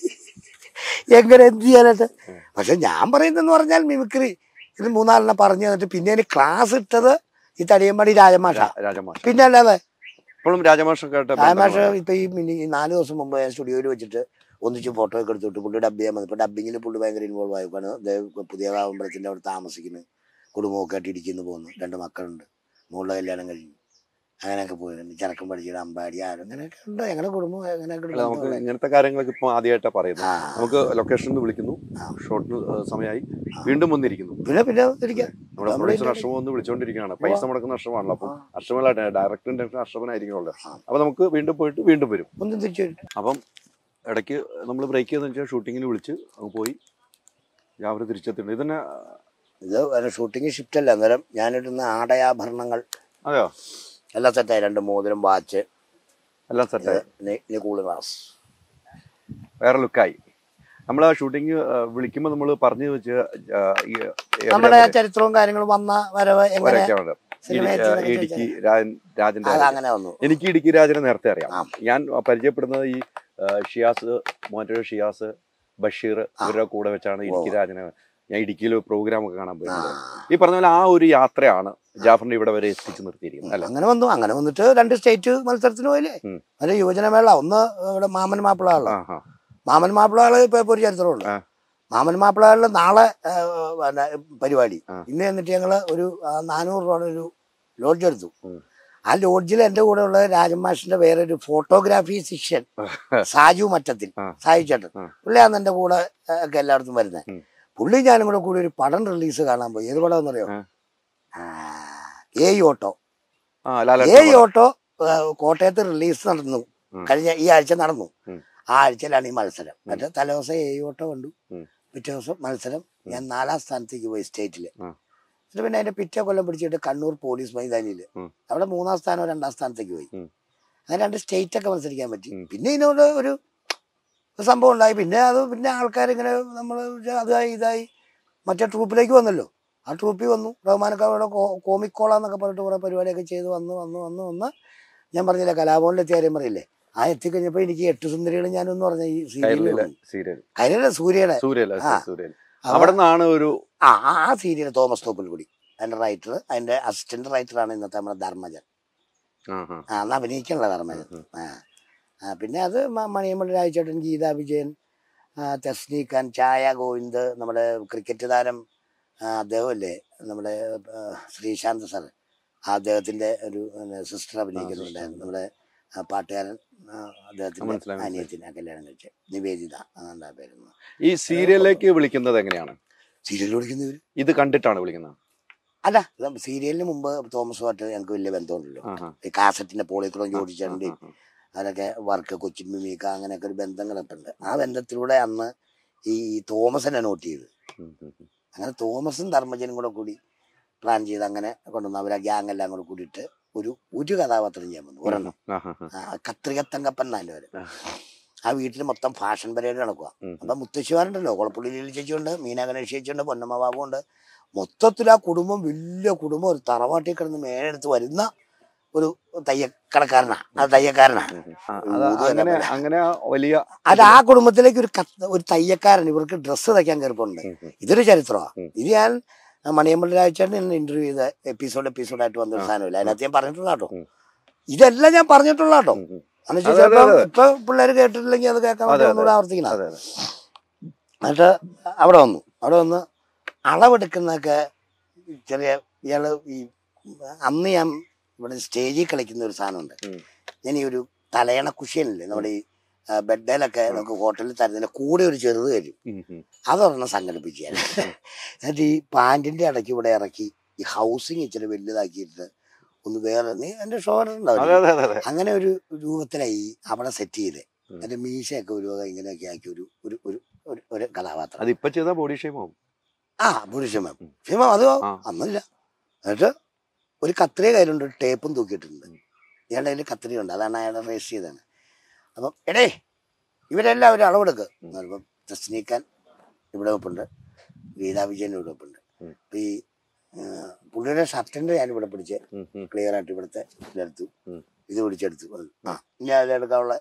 എങ്ങനെ എന്ത് ചെയ്യാനായിട്ട്. പക്ഷെ ഞാൻ പറയുന്നതെന്ന് പറഞ്ഞാൽ മിമിക്രി ഇത് മൂന്നാലെണ്ണം പറഞ്ഞു തന്നിട്ട് പിന്നെ എനിക്ക് ക്ലാസ് ഇട്ടത് ഈ തടിയമ്പാടി രാജമാഷ. രാജമാഷ് പിന്നെ അല്ലാതെ ഇപ്പോഴും രാജമാഷ രാജമാഷ ഇപ്പൊ ഈ മിനി നാല് ദിവസം മുമ്പ് ഞാൻ സ്റ്റുഡിയോയിൽ വെച്ചിട്ട് ഒന്നിച്ച് ഫോട്ടോ ഒക്കെ എടുത്തിട്ട് പുള്ളി ഡബ് ചെയ്യാൻ വന്നു. ഇപ്പൊ ഡബിങ്ങിൽ പുള്ളി ഭയങ്കര ഇൻവോൾവ് ആയിക്കാണ്. പുതിയ കാവുമ്പളത്തിന്റെ അവിടെ താമസിക്കുന്നു, കുടുംബമൊക്കെ ആയിട്ട് ഇടിക്കുന്നു പോകുന്നു. രണ്ട് മക്കളുണ്ട്, മുകളിലെ കല്യാണം കഴിഞ്ഞു, അങ്ങനെയൊക്കെ പോയിട്ടുണ്ട്. ചെറുക്കം പഠിച്ചിട്ട് അമ്പാടി ആരും അങ്ങനെയൊക്കെ ഉണ്ട്. ഞങ്ങളുടെ കുടുംബം അങ്ങനെയൊക്കെ. നമുക്ക് ഇങ്ങനത്തെ കാര്യങ്ങളൊക്കെ ഇപ്പൊ ആദ്യമായിട്ടാണ് പറയുന്നത്. നമുക്ക് ലൊക്കേഷനിൽ വിളിക്കുന്നു, ഷോട്ടിന് സമയമായി, വീണ്ടും വന്നിരിക്കുന്നു. പിന്നെ പിന്നെ നമ്മുടെ പ്രൊഡ്യൂസർ അർഷമ ഒന്ന് വിളിച്ചുകൊണ്ടിരിക്കുകയാണ്. പൈസ മുടക്കുന്ന അർഷമാണല്ലോ. അപ്പം അർഷമല്ല, ഡയറക്ടറിന്റെ അർഷമനായിരിക്കുമല്ലോ. അപ്പൊ നമുക്ക് വീണ്ടും പോയിട്ട് വീണ്ടും വരും. ഒന്നും തിരിച്ചു വരും. അപ്പം ഇടയ്ക്ക് നമ്മൾ ബ്രേക്ക് ചെയ്തെന്ന് വെച്ചാൽ ഷൂട്ടിങ്ങിന് വിളിച്ച് അങ്ങ് പോയി ജാഫർ തിരിച്ചെത്തിയിട്ടുണ്ട്. ഇതന്നെ ഇത് ഷൂട്ടിങ് ഷിഫ്റ്റ് അല്ല. അന്നേരം ഞാനിടുന്ന ആടയാഭരണങ്ങൾ അതെയോ എല്ലാം സെറ്റായി. രണ്ട് മോതിരം, വാച്ച് എല്ലാം സെറ്റായി. കൂള് ഗ്ലാസ് വേറെ ലുക്കായി. നമ്മൾ ആ ഷൂട്ടിങ് വിളിക്കുമ്പോൾ നമ്മൾ പറഞ്ഞു വെച്ച് നമ്മുടെ ചരിത്രവും കാര്യങ്ങളും വന്ന വരവ് എങ്ങനെ ഇടുക്കി രാജന്റെ അങ്ങനെ വന്നു. എനിക്ക് ഇടുക്കി രാജനെ നേരത്തെ അറിയാം. ഞാൻ പരിചയപ്പെടുന്നത് ഈ ഷിയാസ്, മോൻ്റെ ഷിയാസ്, ബഷീർ ഇവരുടെ കൂടെ വെച്ചാണ് ഇടുക്കി രാജനെ ഞാൻ ഇടുക്കിയിൽ പ്രോഗ്രാം ഒക്കെ കാണാൻ പോയത്. ഈ പറഞ്ഞ പോലെ ആ ഒരു യാത്രയാണ് ജാഫറിനെ ഇവിടെ വരെ എത്തിച്ചു നിർത്തിയിരിക്കുന്നത് അല്ലേ? അങ്ങനെ വന്നു. അങ്ങനെ വന്നിട്ട് രണ്ട് സ്റ്റേറ്റ് മത്സരത്തിന് പോയില്ലേ? അല്ലെ യുവജനമേള. ഒന്ന് ഇവിടെ മാമൻ മാപ്പിളകള് മാമൻ മാപ്പിളകള് ഇപ്പൊ ഇപ്പൊ ഒരു ചരിത്രമുണ്ട്. മാമൻ മാപ്പിളകളിൽ നാളെ പിന്നെ പരിപാടി. ഇന്ന് എന്നിട്ട് ഞങ്ങള് ഒരു നാനൂറ് രൂപയുടെ ഒരു ലോഡ്ജ് എടുത്തു. ആ ലോഡ്ജിൽ എൻ്റെ കൂടെ ഉള്ള രാജമാഷിന്റെ വേറെ ഒരു ഫോട്ടോഗ്രാഫി ശിഷ്യൻ സാജു മറ്റത്തിൽ, സാജു ചേട്ടൻ, പുള്ളിയാണ് എൻ്റെ കൂടെ ഒക്കെ എല്ലായിടത്തും വരുന്നത്. പുള്ളി ഞാനും കൂടെ കൂടി ഒരു പടം റിലീസ് കാണാൻ പോയി. ഏത് പടം എന്നറിയോ? ഏ ഓട്ടോ. ഏ ഓട്ടോ കോട്ടയത്ത് റിലീസ് നടന്നു, കഴിഞ്ഞ ഈ ആഴ്ച നടന്നു. ആ ആഴ്ചയിലാണ് ഈ മത്സരം. മറ്റേ തലേദിവസം ഏ ഓട്ടോ കണ്ടു, പിറ്റേ ദിവസം മത്സരം. ഞാൻ നാലാം സ്ഥാനത്തേക്ക് പോയി സ്റ്റേറ്റില്. എന്നിട്ട് പിന്നെ അതിന്റെ പിറ്റേ കൊല്ലം പിടിച്ചിട്ട് കണ്ണൂർ പോലീസ് മൈതാനിയില് അവിടെ മൂന്നാം സ്ഥാനോ രണ്ടാം സ്ഥാനത്തേക്ക് പോയി. അങ്ങനെ രണ്ട് സ്റ്റേറ്റ് ഒക്കെ മത്സരിക്കാൻ പറ്റി. പിന്നെ ഇതിനോട് ഒരു സംഭവം ഉണ്ടായി. പിന്നെ അത് പിന്നെ ആൾക്കാരിങ്ങനെ നമ്മൾ അതായി ഇതായി മറ്റേ ട്രൂപ്പിലേക്ക് വന്നല്ലോ. ആ ട്രൂപ്പിൽ വന്നു. റഹ്മാനക്കാരുടെ കോമിക്കോള എന്നൊക്കെ പറഞ്ഞിട്ട് കുറെ പരിപാടിയൊക്കെ ചെയ്ത് വന്ന് വന്ന് വന്ന് വന്ന് ഞാൻ പറഞ്ഞില്ല കലാഭവനിലെത്തിയ കാര്യം പറയില്ലേ, ആ എത്തിക്കഴിഞ്ഞപ്പോ എനിക്ക് എട്ട് സുന്ദരികളും ഞാനൊന്ന് പറഞ്ഞ ഈ സീരിയൽ കൈരള സൂര്യയുടെ അവിടെ നിന്നാണ് ഒരു ആ ആ സീരിയൽ തോമസ് തോപ്പിൽക്കുടി അതിന്റെ റൈറ്റർ, അതിന്റെ അസിസ്റ്റന്റ് റൈറ്ററാണ് ഇന്നത്തെ നമ്മുടെ ധർമ്മജൻ. ആ അന്ന് അഭിനയിക്കാനുള്ള ധർമ്മജൻ. ആ പിന്നെ അത് മണിയമ്മളി രാജചേട്ടൻ, ഗീതാ വിജയൻ, തസ്നി ഖാൻ, ഛായ ഗോവിന്ദ്, നമ്മുടെ ക്രിക്കറ്റ് താരം അദ്ദേഹമല്ലേ നമ്മുടെ ശ്രീശാന്ത് സാർ, അദ്ദേഹത്തിന്റെ ഒരു സിസ്റ്റർ അഭിനയിക്കുന്നുണ്ടായിരുന്നു. നമ്മുടെ പാട്ടുകാരൻ അദ്ദേഹത്തിന്റെ അനിയത്തിനെ കല്യാണം കഴിച്ച നിവേദിത എന്നാ പേരുന്നു. ഈ സീരിയലിലേക്ക് വിളിക്കുന്നത് എങ്ങനെയാണ്? സീരിയൽ വിളിക്കുന്നവര് ഇത് കണ്ടിട്ടാണ് വിളിക്കുന്നത്? അല്ല, സീരിയലിന് മുമ്പ് തോമസുമായിട്ട് ഞങ്ങൾക്ക് വലിയ ബന്ധമുണ്ടല്ലോ. ഈ കാസറ്റിന്റെ പോളിക്രോൺ ജോഡിച്ചിട്ടുണ്ട്, അതൊക്കെ വർക്ക്, കൊച്ചിൻ മിമിക്ക, അങ്ങനെയൊക്കെ ഒരു ബന്ധങ്ങളൊക്കെ ഉണ്ട്. ആ ബന്ധത്തിലൂടെ അന്ന് ഈ തോമസിനെ നോട്ട് ചെയ്ത്, അങ്ങനെ തോമസും ധർമ്മജനും കൂടെ കൂടി പ്ലാൻ ചെയ്ത് അങ്ങനെ കൊണ്ടുവന്നു. അവർ ആ ഗ്യാങ് എല്ലാം കൂടെ കൂടിയിട്ട് ഒരു ഒരു കഥാപാത്രം ചെയ്യാൻ വന്നു. ഒരെണ്ണം കത്രിക തങ്കപ്പൻ എന്നാലും അവര്. ആ വീട്ടിൽ മൊത്തം ഫാഷൻ പരേഡ് നടക്കുക. അപ്പൊ മുത്തശ്ശിമാരുണ്ടല്ലോ, കുളപ്പുള്ളി ലീല ചേച്ചിയുണ്ട്, മീന ഗണേഷ് ചേച്ചിയുണ്ട്, പൊന്നമ്മ ബാബു ഉണ്ട്. മൊത്തത്തിൽ ആ കുടുംബം വലിയ കുടുംബം, ഒരു തറവാട്ടിൽ കിടന്ന് മേലെടുത്ത് വരുന്ന ഒരു തയ്യക്കടക്കാരനാ. ആ തയ്യക്കാരനാ അങ്ങനെ വലിയ. അത് ആ കുടുംബത്തിലേക്ക് ഒരു ഒരു തയ്യക്കാരൻ ഇവർക്ക് ഡ്രസ്സ് തയ്ക്കാൻ കയറിപ്പോണ്ട്. ഇതൊരു ചരിത്രമാണ്. ഇത് ഞാൻ മണിയമ്പള്ളി രാജചേട്ടൻ എന്നെ ഇന്റർവ്യൂ ചെയ്ത എപ്പിസോഡ് എപ്പിസോഡായിട്ട് വന്നൊരു സാധനമില്ല. അതിനകത്ത് ഞാൻ പറഞ്ഞിട്ടുള്ള കേട്ടോ, ഇതെല്ലാം ഞാൻ പറഞ്ഞിട്ടുള്ള കേട്ടോ. ഇപ്പൊ പിള്ളേർ കേട്ടിട്ടില്ലെങ്കിൽ അത് കേൾക്കാൻ വേണ്ടി ഒന്നുകൂടെ ആവർത്തിക്കണം. എന്നിട്ട് അവിടെ വന്നു. അവിടെ വന്ന് അളവെടുക്കുന്നതൊക്കെ ചെറിയ ഇയാള് ഈ അന്ന് ഞാൻ ഇവിടെ സ്റ്റേജിൽ കളിക്കുന്ന ഒരു സാധനമുണ്ട്. ഞാൻ ഈ ഒരു തലയണ കുഷ്യനില്ലേ, നമ്മുടെ ഈ ബെഡേലൊക്കെ നമുക്ക് ഹോട്ടലിൽ തരുന്നതിന് കൂടെ ഒരു ചെറുത് തരും. അതൊരെണ്ണം സംഘടിപ്പിച്ചു ഞാൻ. എന്നിട്ട് ഈ പാൻറ്റിൻ്റെ ഇടയ്ക്ക് ഇവിടെ ഇറക്കി ഈ ഹൗസിങ് ഇച്ചിരി വലുതാക്കിയിട്ട് ഒന്ന് വേറെ നീ എൻ്റെ ഷോ ഉണ്ടാവില്ല അങ്ങനെ ഒരു രൂപത്തിലായി അവിടെ സെറ്റ് ചെയ്ത് എൻ്റെ മീശയൊക്കെ ഒരു ഇങ്ങനെയൊക്കെ ആക്കി ഒരു ഒരു ഒരു ഒരു കഥാപാത്രം. അതിപ്പോ ചെയ്താൽ ബോഡി ഷേമാവും. ആ ബോഡി ഷേമാ ഷേമാ അത് അന്നില്ല. എന്നിട്ട് ഒരു കത്രിക കയ്യിലുണ്ട്, ടേപ്പും തൂക്കിയിട്ടുണ്ട്. ഇയാളുടെ കയ്യിൽ കത്രിക അതാണ് അയാളെ രജിസ്റ്റർ ചെയ്തതാണ്. അപ്പം എടേ ഇവരെല്ലാവരും അളവെടുക്കുക. അപ്പം തസ്നീക്കാൻ ഇവിടെ വെപ്പുണ്ട്, ഗീതാ വിജയൻ ഇവിടെ വെപ്പുണ്ട്. അപ്പം ഈ പുള്ളിയുടെ ഷർട്ടിൻ്റെ ഞാൻ ഇവിടെ പിടിച്ച് ക്ലിയർ ആയിട്ട് ഇവിടുത്തെ ഇതെടുത്തു, ഇത് പിടിച്ചെടുത്തു. ആ ഇനി അതിലെടുക്കാനുള്ള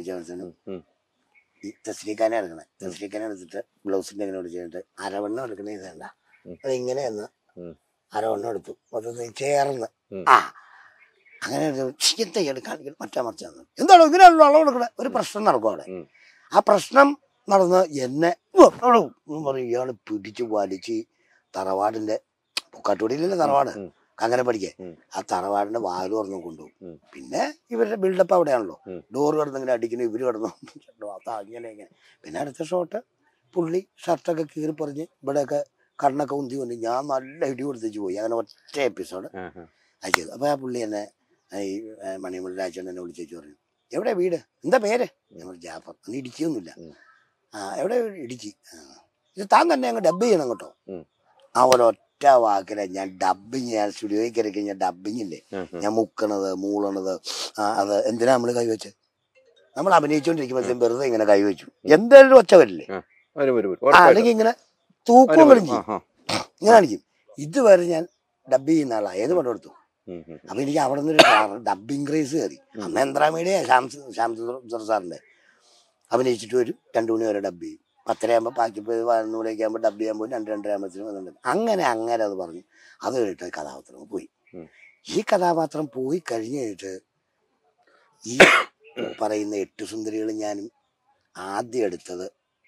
ഈ തസ്നീക്കാനെ എടുക്കണേ. തസ്നീക്കാനെ എടുത്തിട്ട് ബ്ലൗസിൻ്റെ ഇങ്ങനെ പിടിച്ചിട്ട് അരവണ്ണം എടുക്കണേ ഇതല്ല, അതിങ്ങനെ എന്ന് അരവണ്ണം എടുത്തു. മൊത്തത്തിൽ ചേർന്ന് ആ അങ്ങനെ ചിക്കത്തെ എടുക്കാൻ മറ്റാ മറിച്ചാന്ന് എന്താണോ ഇങ്ങനെയാണല്ലോ അളവെടുക്കണേ. ഒരു പ്രശ്നം നടക്കും അവിടെ. ആ പ്രശ്നം നടന്ന് എന്നെ പറയും ഇയാള് പിടിച്ച് വലിച്ച് തറവാടിന്റെ പൊക്കാട്ടുപടിയിലല്ലേ തറവാട്, അങ്ങനെ പഠിക്കേ. ആ തറവാടിന്റെ വാല് തുറന്നു കൊണ്ടുപോകും. പിന്നെ ഇവരുടെ ബിൽഡപ്പ് അവിടെയാണല്ലോ, ഡോറ് കിടന്ന് ഇങ്ങനെ അടിക്കുന്നു, ഇവര് കിടന്നു അതാ ഇങ്ങനെ ഇങ്ങനെ. പിന്നെ അടുത്ത ഷോട്ട് പുള്ളി ഷർട്ടൊക്കെ കീറി പറഞ്ഞ് ഇവിടെയൊക്കെ കണ്ണൊക്കെ ഉന്തി കൊണ്ട് ഞാൻ നല്ല ഇടി കൊടുത്തേച്ച് പോയി. അങ്ങനെ ഒറ്റ എപ്പിസോഡ് അയച്ചത്. അപ്പൊ ആ പുള്ളി എന്നെ ഈ മണിമുള്ള രാജൻ എന്നെ വിളിച്ചു പറഞ്ഞു എവിടെ വീട്, എന്താ പേര്? ഞങ്ങൾ ജാഫർ. അന്ന് ഇടിക്കൊന്നുമില്ല. ആ എവിടെ ഇടുക്കി? ഇത് താൻ തന്നെ അങ്ങ് ഡബ് ചെയ്യണം കേട്ടോ. ആ ഒരൊറ്റ വാക്കിലെ ഞാൻ ഡബിങ്, ഞാൻ സ്റ്റുഡിയോയിൽ കയറി കഴിഞ്ഞാൽ ഡബിങ് ഇല്ലേ, ഞാൻ മുക്കണത് മൂളണത് അത് എന്തിനാ നമ്മള് കൈവച്ച് നമ്മൾ അഭിനയിച്ചോണ്ടിരിക്കുമ്പോഴത്തേക്കും വെറുതെ ഇങ്ങനെ കൈവച്ചു എന്തായാലും ഒച്ച വരില്ലേ, അല്ലെങ്കിൽ ഇങ്ങനെ തൂക്കം കളിക്കും ഇങ്ങനെ കാണിക്കും. ഇതുവരെ ഞാൻ ഡബ് ചെയ്യുന്ന ആളാ ഏത് പടം എടുത്തു. അപ്പൊ എനിക്ക് അവിടെ നിന്നൊരു ഡബിങ് ക്രേസ് കയറി. അന്ന് എന്ത്രാമീഡിയ ശ്യാംസ് ശ്യാംസുന്ദർ സാറിന്റെ അഭിനയിച്ചിട്ട് വരും, രണ്ടു മണി വരെ ഡബ് ചെയ്യും. പത്തരയാകുമ്പോൾ ബാക്കി പോയി പതിനൊന്ന് മണിയൊക്കെ ആകുമ്പോൾ ഡബ് ചെയ്യാൻ പോയി രണ്ട് രണ്ടര ആകുമ്പോഴത്തേനും വന്നിട്ടുണ്ട്. അങ്ങനെ അങ്ങനെ അത് പറഞ്ഞു. അത് കഴിഞ്ഞിട്ട് കഥാപാത്രം പോയി. ഈ കഥാപാത്രം പോയി കഴിഞ്ഞ് കഴിഞ്ഞിട്ട് ഈ പറയുന്ന എട്ട് സുന്ദരികൾ ഞാനും ആദ്യം എടുത്തത്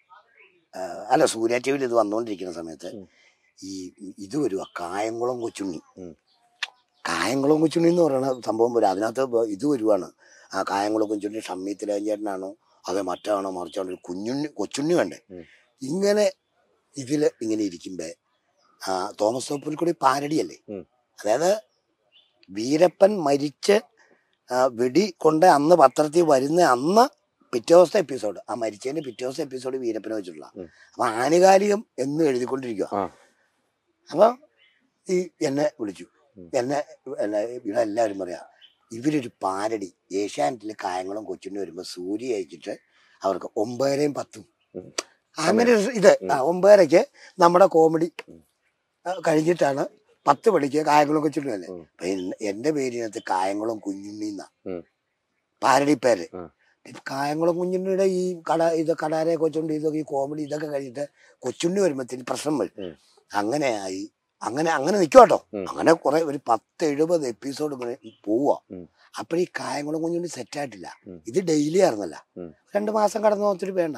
അല്ല സൂര്യ ടി വിയിൽ ഇത് വന്നുകൊണ്ടിരിക്കുന്ന സമയത്ത് ഈ ഇത് വരുക കായംകുളം കൊച്ചുണ്ണി. കായംകുളം കൊച്ചുണ്ണി എന്ന് പറയുന്ന സംഭവം വരും. അതിനകത്ത് ഇത് വരുവാണ്. ആ കായംകുളം കൊച്ചുണ്ണി ഷമ്മി തിലകഞ്ചേട്ടനാണോ അതോ മറ്റാണോ മറിച്ചാണോ ഒരു കുഞ്ഞുണ്ണി കൊച്ചുണ്ണി വേണ്ടേ. ഇങ്ങനെ ഇതില് ഇങ്ങനെ ഇരിക്കുമ്പോ തോമസ് തോപ്പിൽ കൂടി പാരടിയല്ലേ, അതായത് വീരപ്പൻ മരിച്ച് വെടി കൊണ്ട് അന്ന് പത്രത്തിൽ വരുന്ന അന്ന് പിറ്റേ ദിവസത്തെ എപ്പിസോഡ്, ആ മരിച്ചതിന്റെ പിറ്റേ ദിവസത്തെ എപ്പിസോഡ് വീരപ്പനെ വെച്ചിട്ടുള്ള. അപ്പൊ ആനുകാലികം എന്ന് എഴുതിക്കൊണ്ടിരിക്കുക. അപ്പൊ ഈ എന്നെ വിളിച്ചു. എന്നെ എന്നെ ഇവിടെ എല്ലാവരും പറയാ ഇവരൊരു പാരടി ഏഷ്യാനെറ്റിൽ കായംകുളം കൊച്ചുണ്ണി വരുമ്പോ സൂര്യ അയച്ചിട്ട് അവർക്ക് ഒമ്പതരയും പത്തും അങ്ങനെ ഇത് ഒമ്പതരയ്ക്ക് നമ്മുടെ കോമഡി കഴിഞ്ഞിട്ടാണ് പത്ത് മണിക്ക് കായംകുളം കൊച്ചുണ്ണി അല്ലേ. അപ്പൊ എന്റെ പേരിനകത്ത് കായംകുളം കുഞ്ഞുണ്ണി എന്നാ പാരടി പേര്. കായംകുളം കുഞ്ഞുണ്ണിയുടെ ഈ കട ഇത് കടാരെ കൊച്ചുണ്ണി ഇതൊക്കെ ഈ കോമഡി ഇതൊക്കെ കഴിഞ്ഞിട്ട് കൊച്ചുണ്ണി വരുമ്പോഴത്തേന് പ്രശ്നം വരും. അങ്ങനെ ആയി അങ്ങനെ അങ്ങനെ നിൽക്കുവാട്ടോ. അങ്ങനെ കുറെ ഒരു പത്ത് എഴുപത് എപ്പിസോഡ് പോവാ. അപ്പഴീ കായംകുളം കുഞ്ഞുണ്ണി സെറ്റായിട്ടില്ല. ഇത് ഡെയിലി ആയിരുന്നല്ല, രണ്ടു മാസം കടന്നു ഒത്തിരി വേണ്ട.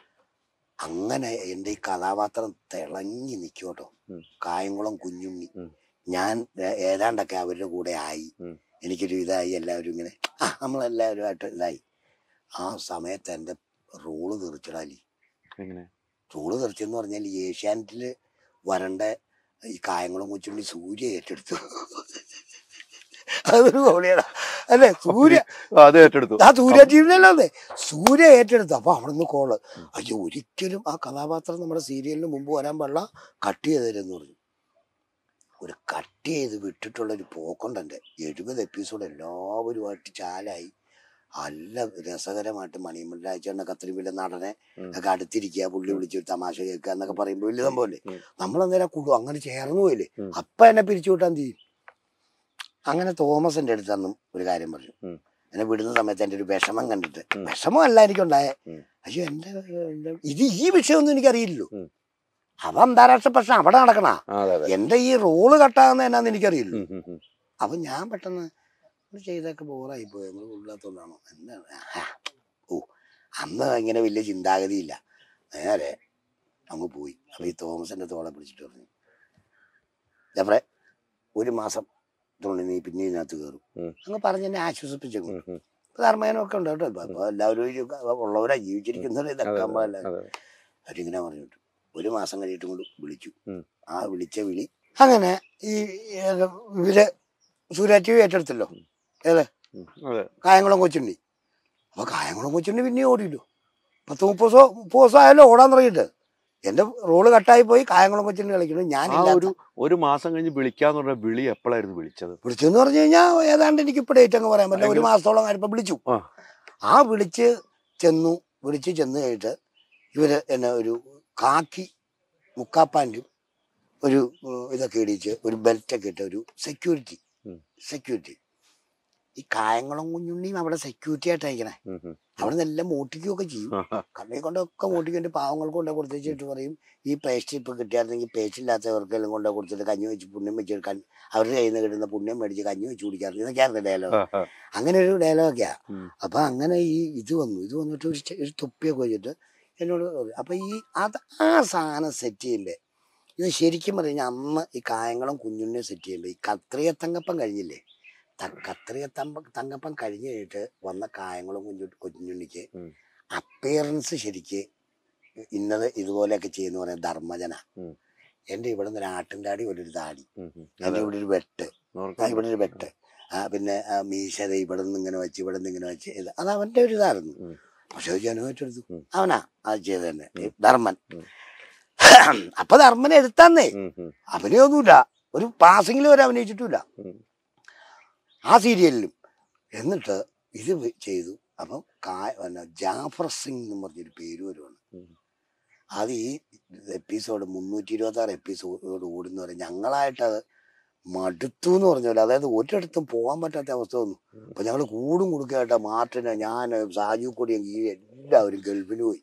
അങ്ങനെ എൻ്റെ ഈ കഥാപാത്രം തിളങ്ങി നിൽക്കുവട്ടോ. കായംകുളം കുഞ്ഞുണ്ണി ഞാൻ ഏതാണ്ടൊക്കെ അവരുടെ കൂടെ ആയി, എനിക്കൊരു ഇതായി, എല്ലാവരും ഇങ്ങനെ ആ നമ്മളെല്ലാവരും ആയിട്ട് ഇതായി. ആ സമയത്ത് എൻ്റെ റോള് തെറിച്ചിടാലി. റോള് തെറിച്ചെന്ന് പറഞ്ഞാൽ ഏഷ്യാനെറ്റില് വരണ്ട ഈ കായംകുളം കൊച്ചുണ്ണി സൂര്യ ഏറ്റെടുത്തു. അതൊരു കോളിയാണ് അല്ലേ. സൂര്യ അത് ഏറ്റെടുത്തു. ആ സൂര്യ ടിവിയിലല്ലേ സൂര്യ ഏറ്റെടുത്തു. അപ്പൊ അവിടെ നിന്ന് കോള്, അയ്യോ ഒരിക്കലും ആ കഥാപാത്രം നമ്മുടെ സീരിയലിന് മുമ്പ് വരാൻ പാടില്ല, കട്ട് ചെയ്തതെന്ന് പറഞ്ഞു. ഒരു കട്ട് ചെയ്ത് വിട്ടിട്ടുള്ളൊരു പോക്കുണ്ട് എൻ്റെ. എഴുപത് എപ്പിസോഡ് എല്ലാവരുമായിട്ട് ചാലായി നല്ല രസകരമായിട്ട് മണിമൽ രാജേണ്ണൊക്കെ അത്രയും വലിയ നടനെ ഒക്കെ അടുത്തിരിക്കുക, പുള്ളി വിളിച്ച് തമാശ കേൾക്കുക എന്നൊക്കെ പറയുമ്പോൾ വലിയ സംഭവമല്ലേ. നമ്മളന്നേരം കൂടും അങ്ങനെ ചേർന്നു പോയില്ലേ. അപ്പൊ എന്നെ പിരിച്ചു വിട്ടാൻ തീരും. അങ്ങനെ തോമസിന്റെ അടുത്ത് അന്നും ഒരു കാര്യം പറഞ്ഞു. എന്നെ വിടുന്ന സമയത്ത് എൻ്റെ ഒരു വിഷമം കണ്ടിട്ട്, വിഷമമല്ല എനിക്കുണ്ടായേ, അയ്യോ എൻ്റെ ഇത് ഈ വിഷയമൊന്നും എനിക്കറിയില്ലല്ലോ. അവ അന്താരാഷ്ട്ര പ്രശ്നം അവിടെ നടക്കണ, എന്റെ ഈ റോള് കട്ടാകുന്ന എന്നാന്ന് എനിക്കറിയില്ലല്ലോ. അപ്പൊ ഞാൻ പെട്ടെന്ന് ചെയ്തൊക്കെ ബോറായി പോയി, നമ്മൾ ഉള്ളാത്തോണ്ടാണോ എന്താണ്. ഓ അന്ന് ഇങ്ങനെ വലിയ ചിന്താഗതിയില്ല. നേരെ അങ്ങ് പോയി. അപ്പൊ ഈ തോമസിന്റെ തോളെ പിടിച്ചിട്ട് പറഞ്ഞു, എവിടെ ഒരു മാസം തോന്നി നീ പിന്നെ ഇതിനകത്ത് കയറും അങ്ങ് പറഞ്ഞ് എന്നെ ആശ്വസിപ്പിച്ചേക്കും. ധർമ്മേനും ഒക്കെ ഉണ്ട് കേട്ടോ. ഇപ്പൊ എല്ലാവരും ഉള്ളവരാ ജീവിച്ചിരിക്കുന്നവരെ ഇതാക്കാൻ പാടില്ല. അവരിങ്ങനെ പറഞ്ഞിട്ട് ഒരു മാസം കഴിഞ്ഞിട്ടും കൊണ്ട് വിളിച്ചു. ആ വിളിച്ച വിളി അങ്ങനെ ഈ ഇവര് സൂര്യ ഏറ്റെടുത്തല്ലോ. ഏത് കായംകുളം കൊച്ചുണ്ണി. അപ്പൊ കായംകുളം കൊച്ചുണ്ണി പിന്നെ ഓടിയില്ലോ. പത്ത് മുപ്പത് ദിവസം മുപ്പത് ദിവസം ആയാലും ഓടാൻ തുടങ്ങിയിട്ട്. എന്റെ റോള് കട്ടായി പോയി. കായംകുളം കൊച്ചുണ്ണി കളിക്കുന്നു. ഞാൻ ഒരു ഒരു മാസം കഴിഞ്ഞ് വിളിക്കാന്ന് പറഞ്ഞ വിളി എപ്പോഴായിരുന്നു വിളിച്ചത്? വിളിച്ചെന്ന് പറഞ്ഞു കഴിഞ്ഞാൽ ഏതാണ്ട് എനിക്ക് ഇപ്പൊ ഡേറ്റ് അങ്ങ് പറയാൻ പറ്റില്ല. ഒരു മാസത്തോളം കഴിഞ്ഞപ്പോ വിളിച്ചു. ആ വിളിച്ച് ചെന്നു. വിളിച്ച് ചെന്ന് കഴിഞ്ഞിട്ട് ഇവര് എന്നെ ഒരു കാക്കി മുക്കാപ്പാൻറ്റും ഒരു ഇതൊക്കെ ഇടിച്ച് ഒരു ബെൽറ്റൊക്കെ ഇട്ട ഒരു സെക്യൂരിറ്റി സെക്യൂരിറ്റി ഈ കായംകുളം കുഞ്ഞുണ്ണിയും അവിടെ സെക്യൂരിറ്റി ആയിട്ട് അയക്കണേ. അവിടെ നിന്ന് എല്ലാം മോട്ടിക്കുകയൊക്കെ ചെയ്യും. കണ്ണി കൊണ്ടൊക്കെ മോട്ടിക്കൊണ്ട് പാവങ്ങൾക്ക് കൊണ്ടേ കൊടുത്തിട്ട് പറയും ഈ പേസ്റ്റ് ഇപ്പൊ കിട്ടിയായിരുന്നെങ്കിൽ പേസ്റ്റ് ഇല്ലാത്തവർക്കെല്ലാം കൊണ്ടേ കൊടുത്തിട്ട് കഞ്ഞി വെച്ച് പുണ്യം വെച്ചെടുക്കാൻ അവരുടെ കയ്യിൽ നിന്ന് കിട്ടുന്ന പുണ്യം മേടിച്ച് കഞ്ഞി വെച്ച് കുടിക്കാറുണ്ട്. ഇതൊക്കെയായിരുന്നു ഡയലോഗ്. അങ്ങനെ ഒരു ഡയലോഗൊക്കെയാ. അപ്പൊ അങ്ങനെ ഈ ഇത് വന്നു. ഇത് വന്നിട്ട് ഒരു ഒരു തൊപ്പിയൊക്കെ വെച്ചിട്ട് എന്നോട് അപ്പൊ ഈ അത് ആ സാധനം സെറ്റ് ചെയ്യുമ്പോ ഇത് ശരിക്കും പറഞ്ഞു അന്ന് ഈ കായംകുളം കുഞ്ഞുണ്ണിയെ സെറ്റ് ചെയ്യുമ്പോ ഈ കത്രിയ തങ്കപ്പം കഴിഞ്ഞില്ലേ? കത്രിയ തമ്പ തങ്കപ്പം കഴിഞ്ഞ് കഴിഞ്ഞിട്ട് വന്ന കായംകുളം കുഞ്ഞു കുഞ്ഞുണ്ണിക്ക് അപ്പിയറൻസ് ശരിക്ക് ഇന്നത് ഇതുപോലെയൊക്കെ ചെയ്യുന്ന പറയാൻ ധർമ്മജന. എന്റെ ഇവിടെ നിന്ന് ഒരു ആട്ടിൻതാടി ഒരു താടി, എന്റെ ഇവിടെ ഒരു വെട്ട്, ഇവിടെ ഒരു വെട്ട്, ആ പിന്നെ മീശത ഇവിടെ നിന്ന് ഇങ്ങനെ വെച്ച് ഇവിടെ നിന്ന് ഇങ്ങനെ വെച്ച് ഇത് അത് അവന്റെ ഒരു ഇതായിരുന്നു. പക്ഷെ ജനമായിട്ടെടുത്തു. അവനാ അത് ചെയ്ത് തന്നെ ധർമ്മൻ. അപ്പൊ ധർമ്മനെ എടുത്താന്നേ. അഭിനയൊന്നുമില്ല, ഒരു പാസിങ്ങിൽ വരെ അഭിനയിച്ചിട്ടില്ല ആ സീരിയലിലും. എന്നിട്ട് ഇത് ചെയ്തു. അപ്പം കാ ജാഫർ സിംഗ് എന്ന് പറഞ്ഞൊരു പേര് വരുവാണ്. അത് ഈ എപ്പിസോഡ് മുന്നൂറ്റി ഇരുപത്തി ആറ് എപ്പിസോഡ് ഓടുന്ന പറയും. ഞങ്ങളായിട്ടത് മടുത്തു എന്ന് പറഞ്ഞല്ലോ. അതായത് ഒരിടത്തും പോകാൻ പറ്റാത്ത അവസ്ഥ വന്നു. അപ്പൊ ഞങ്ങൾ കൂടും കൊടുക്കായിട്ട് മാർട്ടിന് ഞാൻ സാജു കൊടിയും ഈ എല്ലാവരും ഗൾഫിന് പോയി.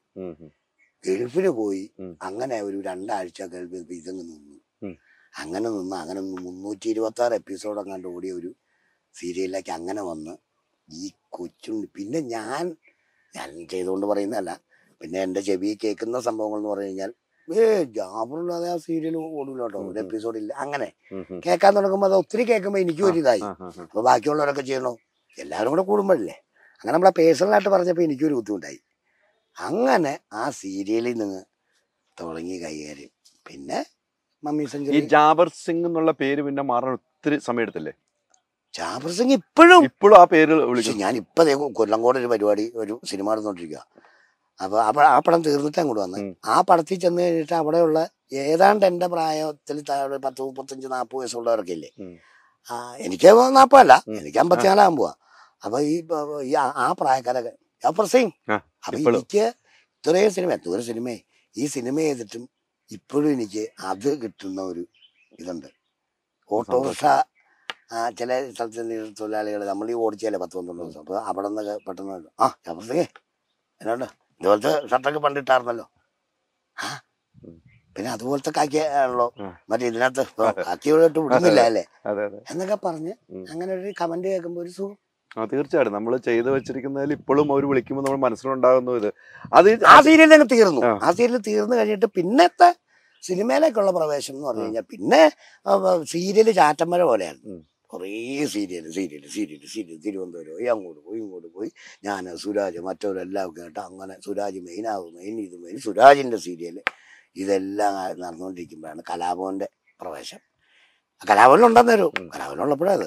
ഗൾഫിന് പോയി അങ്ങനെ ഒരു രണ്ടാഴ്ച ഗൾഫിൽ ഇതങ്ങ് നിന്നു. അങ്ങനെ നിന്ന് അങ്ങനെ മുന്നൂറ്റി ഇരുപത്തി ആറ് എപ്പിസോഡ് അങ്ങാണ്ട് ഓടിയ ഒരു സീരിയലിലേക്ക് അങ്ങനെ വന്ന് ഈ കൊച്ചുണ്ട്. പിന്നെ ഞാൻ ഞാൻ ചെയ്തുകൊണ്ട് പറയുന്നതല്ല, പിന്നെ എൻ്റെ ചെവി കേൾക്കുന്ന സംഭവങ്ങൾ എന്ന് പറഞ്ഞു കഴിഞ്ഞാൽ ഏ ജാബറില്ലാതെ ആ സീരിയൽ ഓടില്ല കേട്ടോ, ഒരു എപ്പിസോഡില്ല. അങ്ങനെ കേൾക്കാൻ തുടങ്ങുമ്പോൾ അത് ഒത്തിരി കേൾക്കുമ്പോൾ എനിക്കും ഒരു ഇതായി. അപ്പൊ ബാക്കിയുള്ളവരൊക്കെ ചെയ്യണോ എല്ലാവരും കൂടെ കൂടുമ്പോഴല്ലേ. അങ്ങനെ നമ്മളെ പേഴ്സണലായിട്ട് പറഞ്ഞപ്പോൾ എനിക്കൊരു ബുദ്ധിമുട്ടായി. അങ്ങനെ ആ സീരിയലിൽ നിന്ന് തുടങ്ങി കൈകാര്യം. പിന്നെ മമ്മി സെഞ്ചുറി. ഈ ജാബർ സിംഗ് എന്നുള്ള പേര് പിന്നെ മാറാൻ ഒത്തിരി സമയം എടുത്തില്ലേ? ജാബർ സിംഗ് ഇപ്പോഴും ഇപ്പോഴും ആ പേര് വിളിക്കും. ഞാൻ ഇപ്പൊ കൊല്ലംകോട് ഒരു പരിപാടി ഒരു സിനിമ നടന്നുകൊണ്ടിരിക്കുക. അപ്പൊ ആ ആ പടം തീർന്നിട്ട് അങ്ങോട്ട് വന്ന് ആ പടത്തിൽ ചെന്ന് കഴിഞ്ഞിട്ട് അവിടെയുള്ള ഏതാണ്ട് എന്റെ പ്രായത്തിൽ താഴെ പത്ത് മുപ്പത്തഞ്ച് നാൽപ്പത് വയസ്സുള്ളവരൊക്കെ ഇല്ലേ. ആ എനിക്ക് നാൽപ്പതല്ല, എനിക്ക് അമ്പത്തിനാലാകാൻ പോവാ. അപ്പൊ ഈ ഈ ആ പ്രായക്കാരൊക്കെ ജാഫർ സിംഗ്. അപ്പൊ എനിക്ക് ഇത്രയും സിനിമ എന്തോരം സിനിമ ഈ സിനിമ ചെയ്തിട്ടും ഇപ്പോഴും എനിക്ക് അത് കിട്ടുന്ന ഒരു ഇതുണ്ട്. ഓട്ടോറിക്ഷ ചില സ്ഥലത്ത് തൊഴിലാളികൾ നമ്മൾ ഈ ഓടിച്ചല്ലേ പത്ത് പന്ത്രണ്ട് ദിവസം. അപ്പൊ അവിടെ നിന്ന് പെട്ടെന്ന് ആ ജാഫർ സിംഗേ എന്നാണ്ട് ഇതുപോലത്തെ ഷർട്ടൊക്കെ പണ്ടിട്ടായിരുന്നല്ലോ. ആ പിന്നെ അതുപോലത്തെ കാക്കിയാണല്ലോ മറ്റേ ഇതിനകത്ത് കാക്കിയോട്ട് വിടുന്നില്ല അല്ലേ എന്നൊക്കെ പറഞ്ഞ് അങ്ങനെ ഒരു കമന്റ് കേൾക്കുമ്പോ ഒരു സുഖം. ആ തീർച്ചയായിട്ടും നമ്മൾ ചെയ്ത് വെച്ചിരിക്കുന്നതിൽ ഇപ്പോഴും അവർ വിളിക്കുമ്പോൾ നമ്മൾ മനസ്സിലുണ്ടാകുന്നു ഇത്. അത് ആ സീരിയൽ അങ്ങ് തീർന്നു. ആ സീരിയൽ തീർന്നു കഴിഞ്ഞിട്ട് പിന്നത്തെ സിനിമയിലേക്കുള്ള പ്രവേശനം എന്ന് പറഞ്ഞു കഴിഞ്ഞാൽ പിന്നെ സീരിയല് ചാറ്റമ്മര പോലെയായിരുന്നു. കുറേ serial serial serial serial Thiruvananthapuram പോയി അങ്ങോട്ട് പോയി ഇങ്ങോട്ട് പോയി ഞാൻ സുരാജ് മറ്റവരെല്ലാം കേട്ടോ. അങ്ങനെ സുരാജ് മെയിനാവും, മെയിൻ ഇത് മെയിൻ സുരാജിൻ്റെ സീരിയൽ ഇതെല്ലാം നടന്നുകൊണ്ടിരിക്കുമ്പോഴാണ് കലാഭവന്റെ പ്രവേശം. കലാഭവനിലുണ്ടെന്നൊരു കലാഭവനുള്ളപ്പോഴത്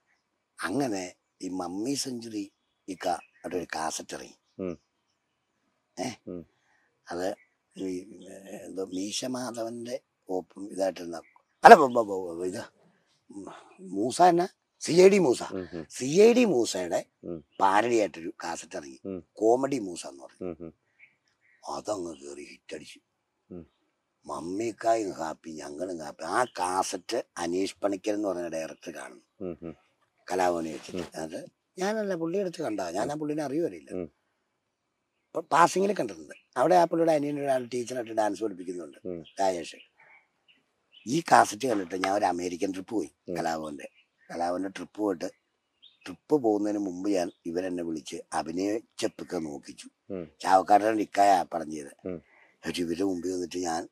അങ്ങനെ ഈ മമ്മി സെഞ്ചുറി ഇക്ക ഒരു കാസറ്റ് ഇറങ്ങി. ഏ അത് ഈ എന്തോ മീശമാധവന്റെ ഓപ്പും ഇതായിട്ടിരുന്ന അല്ല ഇത് മൂസ എന്ന C I D Moosa C I D മൂസയുടെ പാരഡി ആയിട്ടൊരു കാസറ്റ് ഇറങ്ങി, കോമഡി മൂസ എന്ന് പറഞ്ഞു. അതങ്ങ് കയറി ഹിറ്റടിച്ചു. മമ്മിക്കായും ഹാപ്പി ഞങ്ങളും ഹാപ്പി. ആ കാസറ്റ് അനീഷ് പണിക്കർ എന്ന് പറഞ്ഞ ഡയറക്ടർ കാണുന്നു കലാഭവനെ വെച്ചിട്ട്. അത് ഞാനല്ല പുള്ളി എടുത്ത് കണ്ടാ, ഞാൻ ആ പുള്ളിനെ അറിയുവരില്ല, പാസിങ്ങിൽ കണ്ടിട്ടുണ്ട്. അവിടെ ആ പുള്ളിയുടെ അനിയൻ്റെ ഒരാൾ ടീച്ചറായിട്ട് ഡാൻസ് പഠിപ്പിക്കുന്നുണ്ട്, രാജേഷ്. ഈ കാസറ്റ് കണ്ടിട്ട് ഞാൻ ഒരു അമേരിക്കൻ ട്രിപ്പ് പോയി. കലാഭവന്റെ കലാഭവന്റെ ട്രിപ്പ് പോയിട്ട് ട്രിപ്പ് പോകുന്നതിന് മുമ്പ് ഞാൻ ഇവരെന്നെ വിളിച്ച് അഭിനയിച്ചപ്പൊക്കെ നോക്കിച്ചു. ചാവക്കാരുടെ നിക്കായ പടം ചെയ്ത് പക്ഷെ ഇവരുടെ മുമ്പിൽ വന്നിട്ട് ഞാൻ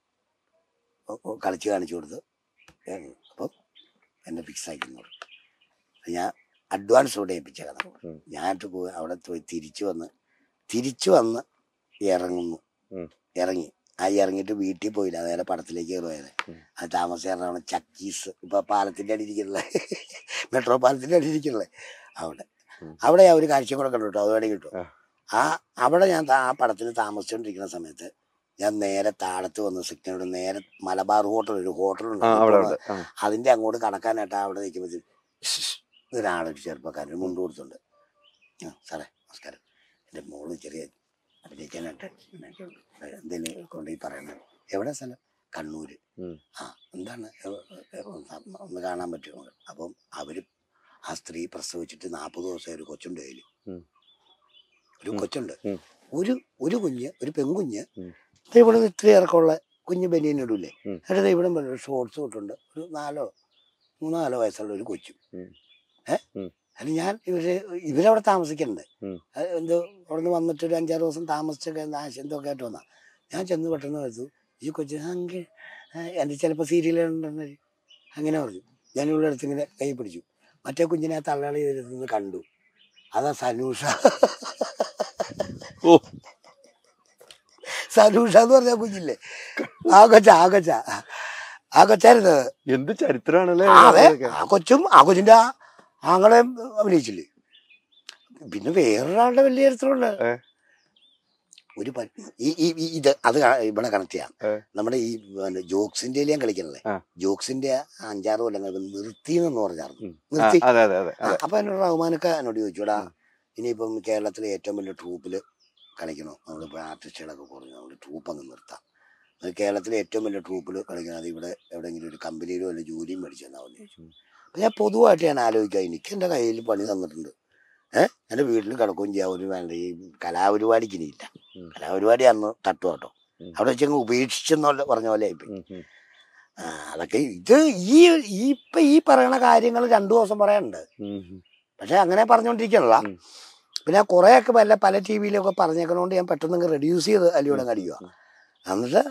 കളിച്ച് കാണിച്ചു കൊടുത്ത് അപ്പം എന്നെ ഫിക്സ് ആക്കുന്നു. ഞാൻ അഡ്വാൻസോടെ ഏൽപ്പിച്ച കഥ. ഞാനിട്ട് പോയി അവിടെ പോയി തിരിച്ചു വന്ന് തിരിച്ചു വന്ന് ഇറങ്ങുന്നു. ഇറങ്ങി ആ ഇറങ്ങിയിട്ട് വീട്ടിൽ പോയില്ല, നേരെ പടത്തിലേക്ക് കയറുമായത്. അത് താമസം ഇറങ്ങണം ചക്കീസ്, ഇപ്പൊ പാലത്തിന്റെ അടിയിരിക്കുന്നില്ലേ, മെട്രോ പാലത്തിന്റെ അടിയിരിക്കുന്നില്ലേ, അവിടെ അവിടെ ആ ഒരു കാഴ്ച കൂടെ കണ്ടു കേട്ടോ, അതുവേണ്ടി കിട്ടും. ആ അവിടെ ഞാൻ ആ പടത്തിൽ താമസിച്ചുകൊണ്ടിരിക്കുന്ന സമയത്ത് ഞാൻ നേരെ താഴത്ത് വന്ന് സിഗ്നലോട് നേരെ മലബാർ ഹോട്ടൽ, ഒരു ഹോട്ടലുണ്ട്, അതിന്റെ അങ്ങോട്ട് കടക്കാനായിട്ട് അവിടെ നിൽക്കുമ്പോൾ ഒരാളൊരു ചെറുപ്പക്കാരൻ മുണ്ട് കൊടുത്തുണ്ട്. ആ സാറേ നമസ്കാരം, എൻ്റെ മോള് ചെറിയ അഭിനയിക്കാനായിട്ട് എന്തെങ്കിലും കൊണ്ട് ഈ പറയുന്നത്. എവിടെ സ്ഥലം? കണ്ണൂര്. ആ എന്താണ് ഒന്ന് കാണാൻ പറ്റുമോ? അപ്പം അവര് ആ സ്ത്രീ പ്രസവിച്ചിട്ട് നാൽപ്പത് ദിവസം ഒരു കൊച്ചുണ്ട് കയ്യിൽ, ഒരു കൊച്ചുണ്ട്, ഒരു ഒരു കുഞ്ഞ്, ഒരു പെൺകുഞ്ഞ് ഇവിടെ ഇത്ര ഇറക്കമുള്ള കുഞ്ഞ് ബനിയനിടൂലേ, എന്നിട്ട് ഇവിടെ ഷോർട്സ് ഇട്ടുണ്ട്, ഒരു നാലോ മൂന്നോ നാലോ വയസ്സുള്ള ഒരു കൊച്ചും. ഏഹ് അല്ല ഞാൻ ഇവര് ഇവരവിടെ താമസിക്കുന്നുണ്ട്, എന്തോ അവിടെ നിന്ന് വന്നിട്ട് ഒരു അഞ്ചാറ് ദിവസം താമസിച്ചൊക്കെ എന്തൊക്കെ ആയിട്ട് വന്നാ. ഞാൻ ചെന്ന് പെട്ടെന്ന് വെച്ചു ഈ കൊച്ചു അങ്ങനെ എൻ്റെ ചിലപ്പോൾ സീരിയലുണ്ടെന്ന് അങ്ങനെ പറഞ്ഞു. ഞാൻ ഇവിടെ അടുത്ത് ഇങ്ങനെ കൈ പിടിച്ചു, മറ്റേ കുഞ്ഞിനെ ആ തള്ളാളി നിന്ന് കണ്ടു, അതാ സനൂഷ. ഓ സനൂഷ എന്ന് പറഞ്ഞ കുഞ്ഞില്ലേ, ആ കൊച്ച ആ കൊച്ച ആ കൊച്ചായിരുന്നത്. എന്ത് ചരിത്രമാണല്ലേ. അതെ, ആ കൊച്ചും ആ കൊച്ചിന്റെ ആ ആങ്ങളെ അഭിനയിച്ചില്ലേ. പിന്നെ വേറൊരാളുടെ വലിയ ചരിത്രമുണ്ട്. ഒരു ഈ ഇത് അത് ഇവിടെ കണക്ട് ചെയ്യാം. നമ്മുടെ ഈ ജോക്സിന്റെ ഞാൻ കളിക്കണല്ലേ, ജോക്സിന്റെ അഞ്ചാറ് കൊല്ലങ്ങൾ നിർത്തി എന്ന് പറഞ്ഞായിരുന്നു, നിർത്തി. അപ്പൊ എന്നോട് റഹ്മാനൊക്ക എന്നോട് ചോദിച്ചോടാ, ഇനിയിപ്പം കേരളത്തിലെ ഏറ്റവും വലിയ ട്രൂപ്പില് കളിക്കണോ, നമ്മളിപ്പോൾ ആർട്ടിസ്റ്റുകളൊക്കെ കുറഞ്ഞു, നമ്മൾ ട്രൂപ്പ് അങ്ങ് നിർത്താം, കേരളത്തിലെ ഏറ്റവും വലിയ ട്രൂപ്പിൽ കളിക്കണം, അത് ഇവിടെ എവിടെയെങ്കിലും ഒരു കമ്പനിയിലോ വല്ല ജോലിയും മേടിച്ചു തന്നാവെന്ന് ചോദിച്ചു. അപ്പം ഞാൻ പൊതുവായിട്ട് ഞാൻ ആലോചിക്കുക, എനിക്ക് എൻ്റെ കയ്യിൽ പണി തന്നിട്ടുണ്ട്, ഏഹ് എൻ്റെ വീട്ടിൽ കിടക്കുകയും ചെയ്യാം, ഒരു വേണ്ട ഈ കലാപരിപാടിക്ക് ഇനിയില്ല, കലാപരിപാടി അന്ന് തട്ടു കേട്ടോ, അവിടെ വെച്ചങ്ങ് ഉപേക്ഷിച്ചെന്നുള്ള പറഞ്ഞ പോലെ ആയിപ്പോയി. അതൊക്കെ ഇത് ഈ ഇപ്പം ഈ പറയണ കാര്യങ്ങൾ രണ്ടു ദിവസം പറയാനുണ്ട്, പക്ഷെ അങ്ങനെ പറഞ്ഞുകൊണ്ടിരിക്കണല്ല. പിന്നെ കുറേയൊക്കെ വല്ല പല ടി വിയിലൊക്കെ പറഞ്ഞേക്കണോണ്ട് ഞാൻ പെട്ടെന്ന് റെഡ്യൂസ് ചെയ്ത് അല്ലിയോടെ കടിക്കുക. എന്നിട്ട്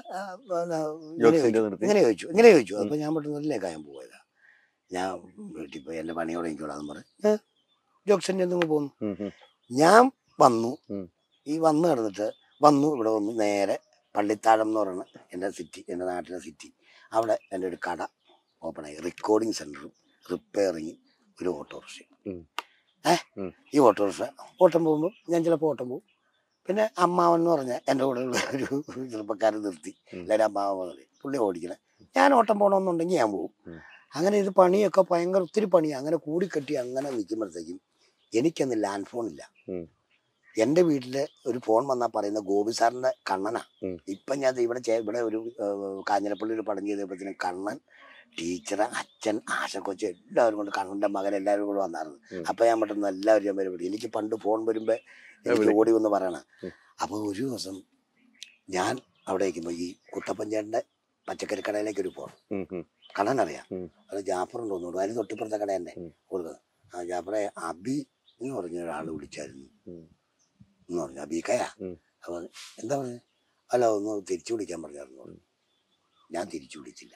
ഇങ്ങനെ ചോദിച്ചു ഇങ്ങനെ ചോദിച്ചു അപ്പൊ ഞാൻ പെട്ടെന്ന് ലേക്കായാൻ പോയത്. ഞാൻ വീട്ടിൽ പോയി എൻ്റെ പണിയോടെ എനിക്കോളാന്ന് പറഞ്ഞ് ജോക്സിൻ്റെ ഒന്നും പോന്നു. ഞാൻ വന്നു, ഈ വന്നു കിടന്നിട്ട് വന്നു ഇവിടെ വന്നു നേരെ പള്ളിത്താഴം എന്ന് പറയുന്ന എൻ്റെ സിറ്റി, എൻ്റെ നാട്ടിലെ സിറ്റി, അവിടെ എൻ്റെ ഒരു കട ഓപ്പണായി, റെക്കോർഡിങ് സെൻറ്ററും റിപ്പയറിങ്ങും ഒരു ഓട്ടോറിക്ഷയും. ഏഹ് ഈ ഓട്ടോറിക്ഷ ഓട്ടം പോകുമ്പോൾ ഞാൻ ചിലപ്പോൾ ഓട്ടം പോകും. പിന്നെ അമ്മാവൻ എന്ന് പറഞ്ഞാൽ എൻ്റെ കൂടെ ഉള്ള ഒരു ചെറുപ്പക്കാരൻ നിർത്തി, എല്ലാവരും അമ്മാവൻ മതി, പുള്ളി ഓടിക്കണേ, ഞാൻ ഓട്ടം പോകണമെന്നുണ്ടെങ്കിൽ ഞാൻ പോകും. അങ്ങനെ ഇത് പണിയൊക്കെ ഭയങ്കര ഒത്തിരി പണിയാണ്. അങ്ങനെ കൂടിക്കെട്ടി അങ്ങനെ നിൽക്കുമ്പോഴത്തേക്കും എനിക്കന്ന് ലാൻഡ് ഫോണില്ല. എൻ്റെ വീട്ടിൽ ഒരു ഫോൺ വന്നാൽ പറയുന്ന ഗോപി സാറിൻ്റെ കണ്ണനാ. ഇപ്പം ഞാൻ ഇവിടെ ഇവിടെ ഒരു കാഞ്ഞിരപ്പള്ളിയിൽ പടം ചെയ്തപ്പോഴത്തേനും കണ്ണൻ, ടീച്ചർ, അച്ഛൻ, ആശക്കൊച്ച എല്ലാവരും കൊണ്ട്, കണ്ണൻ്റെ മകൻ എല്ലാവരും കൂടെ വന്നായിരുന്നു. അപ്പം ഞാൻ പെട്ടെന്ന് എല്ലാവരും വരും. എനിക്ക് പണ്ട് ഫോൺ വരുമ്പോൾ എനിക്ക് ഓടി വന്ന് പറയണം. അപ്പോൾ ഒരു ദിവസം ഞാൻ അവിടെ ഇരിക്കുമ്പോൾ ഈ കുട്ടപ്പഞ്ചേട്ടൻ്റെ പച്ചക്കറി കടയിലേക്ക് ഒരു ഫോൺ, കണ്ണനറിയാം, അത് ജാഫറുണ്ടോ തോന്നുന്നു, അതിന് തൊട്ടിപ്പുറത്തെ കട തന്നെ കൊടുക്കുന്നത്. ആ ജാഫറെ അബി എന്ന് പറഞ്ഞ ഒരാൾ വിളിച്ചായിരുന്നു എന്ന് പറഞ്ഞു, അബീക്കയാ. അപ്പൊ എന്താ പറഞ്ഞത്? അല്ല ഒന്ന് തിരിച്ചു വിളിക്കാൻ പറഞ്ഞായിരുന്നു. ഞാൻ തിരിച്ചു വിളിച്ചില്ല,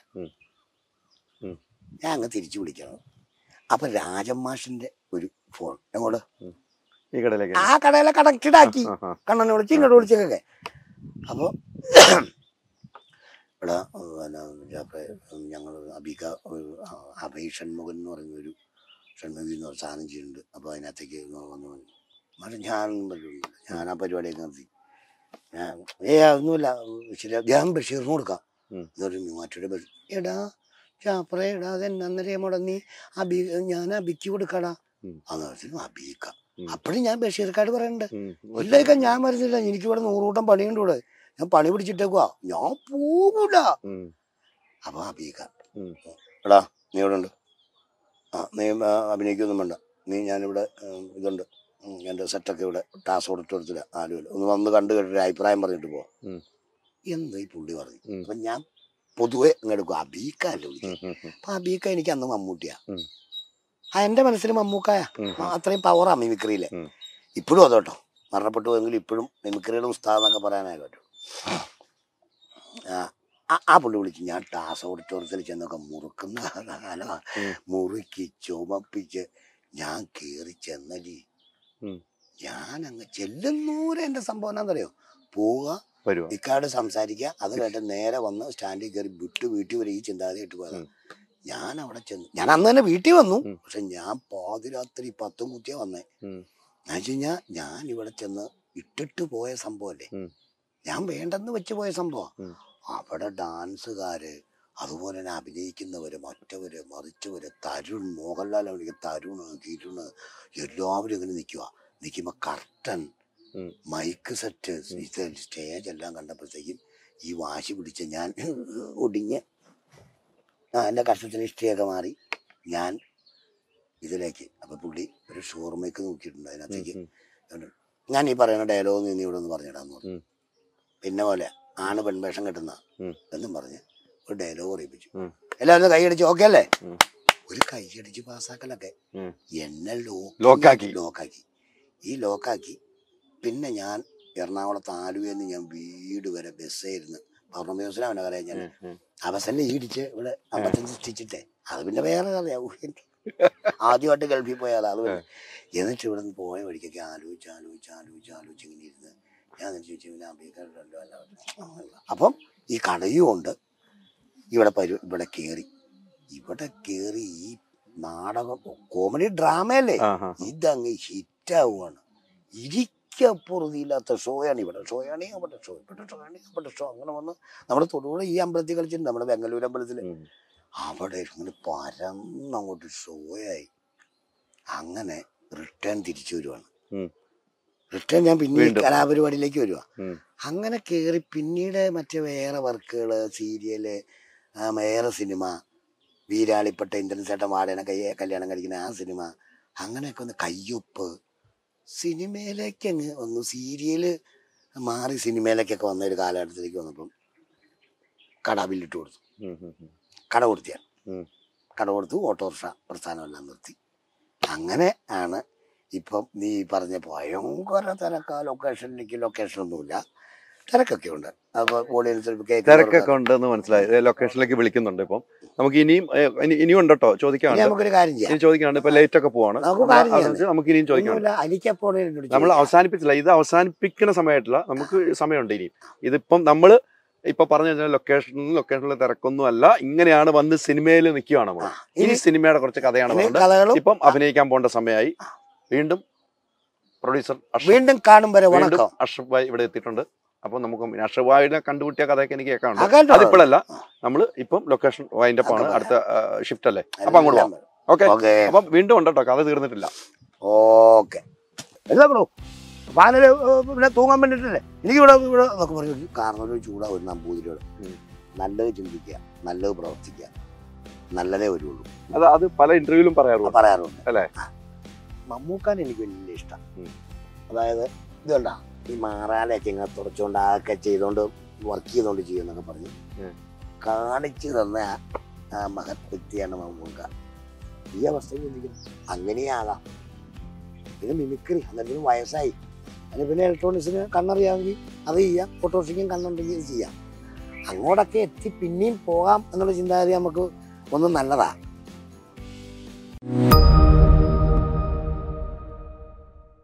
ഞാൻ അങ്ങ് തിരിച്ചു വിളിക്കണം. അപ്പൊ രാജമാഷിന്റെ ഒരു ഫോൺ എങ്ങോട്ട് ആ കടയിലെ കണക്റ്റഡ് ആക്കി, കണ്ണനെ വിളിച്ച് ഇങ്ങോട്ട് വിളിച്ചൊക്കെ. അപ്പോൾ ഇവിടെ പിന്നെ ഞങ്ങൾ അബീക്ക അഭയ് ഷൺമുഖൻ എന്ന് പറയുന്ന ഒരു ഷൺമുഖി എന്ന് പറഞ്ഞ സാധനം ചെയ്യുന്നുണ്ട്. അപ്പോൾ അതിനകത്തേക്ക് വന്നു മറ്റേ ഞാൻ ഞാൻ ആ പരിപാടിയൊക്കെ നിർത്തി. ഞാൻ ഏ ഒന്നുമില്ല ശരി, ഞാൻ ബഷീറിന് കൊടുക്കാം എന്നൊരു മറ്റൊരു ബഷീർ. എടാ ചാപ്പറേ എടാ അതെന്നെ അന്നേരം മുടങ്ങി അബി ഞാൻ അബിക്ക് കൊടുക്കാടാ അന്ന് അബീക്ക. അപ്പോഴും ഞാൻ ബഷീർക്കാട് പറയണ്ട്, ഇല്ലേക്ക ഞാൻ വരുന്നില്ല, എനിക്ക് ഇവിടെ നൂറുകൂട്ടം പണിയുണ്ട്, ഇവിടെ ഞാൻ പണി പിടിച്ചിട്ടേക്കുവാ, ഞാൻ പോകൂല. അപ്പൊ അബീക്ക എടാ നീ ഇവിടെ ഉണ്ട്, ആ നീ അഭിനയിക്കൊന്നും വേണ്ട, നീ ഞാനിവിടെ ഇതുണ്ട് എൻ്റെ സെറ്റൊക്കെ ഇവിടെ ടാസ് ഓഡിറ്റോറിയത്തില്ല ആലുവല്ല, ഒന്ന് വന്ന് കണ്ടു കേട്ടൊരു അഭിപ്രായം പറഞ്ഞിട്ട് പോവാം എന്ന് ഈ പുള്ളി പറഞ്ഞു. അപ്പൊ ഞാൻ പൊതുവെ ഇങ്ങെടുക്കും അബീക്ക അല്ലേ വിളിക്കും. അപ്പൊ അബീക്ക എനിക്ക് അന്ന് മമ്മൂട്ടിയാ, ആ എൻ്റെ മനസ്സിൽ മമ്മൂക്കായ, അത്രയും പവറാ മിമിക്രിയിലെ. ഇപ്പോഴും അതോട്ടോ, മരണപ്പെട്ടു പോയെങ്കിലും ഇപ്പോഴും മിമിക്രിയുടെ ഉസ്താദെന്നൊക്കെ പറയാനായിട്ടോ. ആ പുള്ളി വിളിച്ചു. ഞാൻ ടാസ് ഓഡിറ്റോറിയത്തിൽ ചെന്നൊക്കെ മുറുക്കുന്ന കാലമാണ്, മുറുക്കി ചുമപ്പിച്ച് ഞാൻ കയറി ചെന്നലി ഞാൻ അങ്ങ് ചെല്ലുന്നൂരെ എൻ്റെ സംഭവം എന്താണെന്നറിയോ, പോവുക, ഇക്കാട് സംസാരിക്കുക, അത് കേട്ട് നേരെ വന്ന് സ്റ്റാൻഡിൽ കയറി വിട്ട് വീട്ടിൽ വരെ ഈ ചിന്താഗതിയായിട്ട് പോയതാണ്. ഞാൻ അവിടെ ചെന്നു, ഞാൻ അന്ന് തന്നെ വീട്ടിൽ വന്നു. പക്ഷെ ഞാൻ പാതിരാത്രി പത്തും കുത്തിയാ വന്നേ. ഞാൻ വെച്ച് കഴിഞ്ഞാൽ ഞാൻ ഇവിടെ ചെന്ന് ഇട്ടിട്ട് പോയ സംഭവല്ലേ, ഞാൻ വേണ്ടെന്ന് വെച്ച് പോയ സംഭവം. അവിടെ ഡാൻസുകാര്, അതുപോലെ തന്നെ അഭിനയിക്കുന്നവര്, മറ്റവര്, മറിച്ചവര്, തരുൺ, മോഹൻലാൽ അവനിക്ക് തരുണ്, കിരുണ്, എല്ലാവരും ഇങ്ങനെ നിൽക്കുക. നിൽക്കുമ്പോൾ കർട്ടൻ, മൈക്ക് സെറ്റ്, സ്റ്റേജ് എല്ലാം കണ്ടപ്പോഴത്തേക്കും ഈ വാശി പിടിച്ച ഞാൻ ഒടിഞ്ഞ് എൻ്റെ കഷ്ടത്തിന് ഇഷ്ടയൊക്കെ മാറി ഞാൻ ഇതിലേക്ക്. അപ്പം പുള്ളി ഒരു ഷോർമേക്ക് നോക്കിയിട്ടുണ്ട്, അതിനകത്തേക്ക് ഞാൻ ഈ പറയുന്ന ഡയലോഗ് നീ ഇവിടെ ഒന്ന് പറഞ്ഞിടാന്ന് പറഞ്ഞു. പിന്നെ പോലെ ആണ് പെൺവേഷം കെട്ടുന്ന എന്നും പറഞ്ഞ് ഒരു ഡയലോഗ് പറയിപ്പിച്ചു. എല്ലാവരും കൈയടിച്ച് ഓക്കെ അല്ലേ, ഒരു കൈയടിച്ച് പാസ്സാക്കലൊക്കെ. എന്നെ ലോക്കാക്കി ലോക്കാക്കി ഈ ലോക്കാക്കി പിന്നെ ഞാൻ എറണാകുളത്ത് ആലുവയിൽ നിന്ന് ഞാൻ വീട് വരെ ബസ്സായിരുന്നു പൗർണമി ദിവസം അവനെ പറയാൻ ഞാൻ ആ ബസ്സന്നെ ഈടിച്ച് ഇവിടെ അമ്പത്തഞ്ച് സ്റ്റിച്ചിട്ടേ. അത് പിന്നെ വേറെ കഥയാവും. ആദ്യമായിട്ട് ഗൾഫിൽ പോയാൽ അത് എന്നിട്ട് ഇവിടെ നിന്ന് പോയ വഴിക്കൊക്കെ ആലോചിച്ച് ആലോചിച്ച് ആലോചിച്ച് ആലോചിച്ച് ഇങ്ങനെ ഇരുന്ന് ഞാൻ ചോദിച്ചു പിന്നെ അഭിനയിക്കാറുണ്ടല്ലോ അല്ല. അപ്പം ഈ കടയും ഉണ്ട് ഇവിടെ പരു ഇവിടെ കയറി ഇവിടെ കയറി ഈ നാടകം കോമഡി ഡ്രാമയല്ലേ, ഇതങ്ങ് ഹിറ്റാവുകയാണ്. ഇരിക്കപ്പുറതിയില്ലാത്ത ഷോയാണ് ഇവിടെ. ഷോയാണ് അവിടെ ഷോ, ഇവിടെ ഷോയാണ് അവിടെ ഷോ. അങ്ങനെ വന്ന് നമ്മുടെ തൊടുപുഴ ഈ അമ്പലത്തിൽ കളിച്ചിട്ടുണ്ട്, നമ്മുടെ ബംഗളൂരു അമ്പലത്തിൽ. അവിടെ ഇങ്ങനെ പരന്നങ്ങോട്ട് ഷോയായി. അങ്ങനെ റിട്ടേൺ തിരിച്ചു വരുവാണ്. റിട്ടേൺ ഞാൻ പിന്നെ കലാപരിപാടിയിലേക്ക് വരുക. അങ്ങനെ കയറി പിന്നീട് മറ്റേ വേറെ വർക്കുകള്, സീരിയല്, വേറെ സിനിമ, വീരാളിപ്പെട്ട ഇന്ദ്രൻസേട്ടൻ വാടേനെ കൈ കല്യാണം കഴിക്കുന്ന ആ സിനിമ, അങ്ങനെയൊക്കെ ഒന്ന് കയ്യൊപ്പ് സിനിമയിലേക്ക് അങ്ങ് വന്നു. സീരിയല് മാറി സിനിമയിലേക്കൊക്കെ വന്ന ഒരു കാലഘട്ടത്തിലേക്ക് വന്നപ്പം കട ബില്ലിട്ട് കൊടുത്തു. കട കൊടുത്തിയാണ് കട കൊടുത്തു ഓട്ടോറിക്ഷ പ്രസ്ഥാനമെല്ലാം നിർത്തി. അങ്ങനെ ആണ് ഇപ്പം നീ പറഞ്ഞ ഭയങ്കര തിരക്കാ. ലൊക്കേഷനിലേക്ക് ലൊക്കേഷനൊന്നുമില്ല, തിരക്കൊക്കെ ഉണ്ട്. അപ്പൊ തിരക്കൊക്കെ ഉണ്ടെന്ന് മനസ്സിലായി. ലൊക്കേഷനിലേക്ക് വിളിക്കുന്നുണ്ട്. ഇപ്പം നമുക്ക് ഇനിയും ഇനിയും ഉണ്ട് കേട്ടോ ചോദിക്കാണ്. നമുക്കൊരു കാര്യം ചെയ്യാം, ചോദിക്കാണ്ട് ഇപ്പൊ ലേറ്റ് ഒക്കെ പോവാണ്, നമുക്ക് ഇനിയും ചോദിക്കാം. നമ്മൾ അവസാനിപ്പിച്ചില്ല, ഇത് അവസാനിപ്പിക്കുന്ന സമയമായിട്ടില്ല, നമുക്ക് സമയമുണ്ട് ഇനിയും. ഇതിപ്പം നമ്മള് ഇപ്പൊ പറഞ്ഞു കഴിഞ്ഞാൽ ലൊക്കേഷനിൽ ലൊക്കേഷനിലെ തിരക്കൊന്നും അല്ല, ഇങ്ങനെയാണ് വന്ന് സിനിമയിൽ നിൽക്കുകയാണ് നമ്മൾ. ഇനി സിനിമയുടെ കുറച്ച് കഥയാണ് പറഞ്ഞത്. ഇപ്പം അഭിനയിക്കാൻ പോകേണ്ട സമയമായി. വീണ്ടും പ്രൊഡ്യൂസർ വീണ്ടും കാണും വരെ വണക്കം അഷ്റഫ് ഭായ് ഇവിടെ എത്തിയിട്ടുണ്ട്. അപ്പൊ നമുക്ക് അഷ്റഫ് ഭായിനെ കണ്ടുപിട്ടിയ കഥയൊക്കെ എനിക്ക് കേൾക്കാനുണ്ട്. അതിപ്പോഴല്ല, നമ്മള് ഇപ്പം ലൊക്കേഷൻ വൈൻഡപ്പ് ആണ്, അടുത്ത ഷിഫ്റ്റ് അല്ലേ, അപ്പൊ അങ്ങോട്ട് പോകാം. ഓക്കെ, അപ്പൊ വീണ്ടും ഉണ്ട് കേട്ടോ, കഥ തീർന്നിട്ടില്ല. ഓക്കെ എന്താ ബ്രോ പാനല് പിന്നെ തൂങ്ങാൻ വേണ്ടിട്ടല്ലേ എനിക്ക് ഇവിടെ ഇവിടെ എന്നൊക്കെ പറഞ്ഞു. കാരണം ഒരു ചൂടാ ഒരു നമ്പൂതിരിയോട് നല്ലത് ചിന്തിക്കുക, നല്ലത് പ്രവർത്തിക്കുക, നല്ലതേ വരുള്ളൂ. അത് അത് പല ഇന്റർവ്യൂവിലും പറയാറുണ്ട് പറയാറുണ്ട് അല്ലേ. മമ്മൂക്കാൻ എനിക്ക് വലിയ ഇഷ്ടം. അതായത് ഇതുണ്ട ഈ മാറാലൊക്കെ ഇങ്ങനെ തുടച്ചുകൊണ്ട് ആകെ ചെയ്തോണ്ട് വർക്ക് ചെയ്തോണ്ട് ചെയ്യുന്നൊക്കെ പറഞ്ഞ് കാണിച്ചു തന്ന ആ മഹത് വ്യക്തിയാണ് മമ്മൂക്ക. ഈ അവസ്ഥയിൽ ചിന്തിക്കുന്നത് അങ്ങനെയാകാം. പിന്നെ മിമിക്രി അന്നേരത്തിന് വയസ്സായി, അതിന് പിന്നെ ഇലക്ട്രോണിക്സിന് കണ്ണറിയാമെങ്കിൽ അത് ചെയ്യാം, ഓട്ടോറിക്ഷയ്ക്കും കണ്ണുണ്ടെങ്കിൽ ഇത് ചെയ്യാം. അങ്ങോട്ടൊക്കെ എത്തി പിന്നെയും പോകാം എന്നുള്ള ചിന്താഗതി നമുക്ക് ഒന്നും നല്ലതാണ്.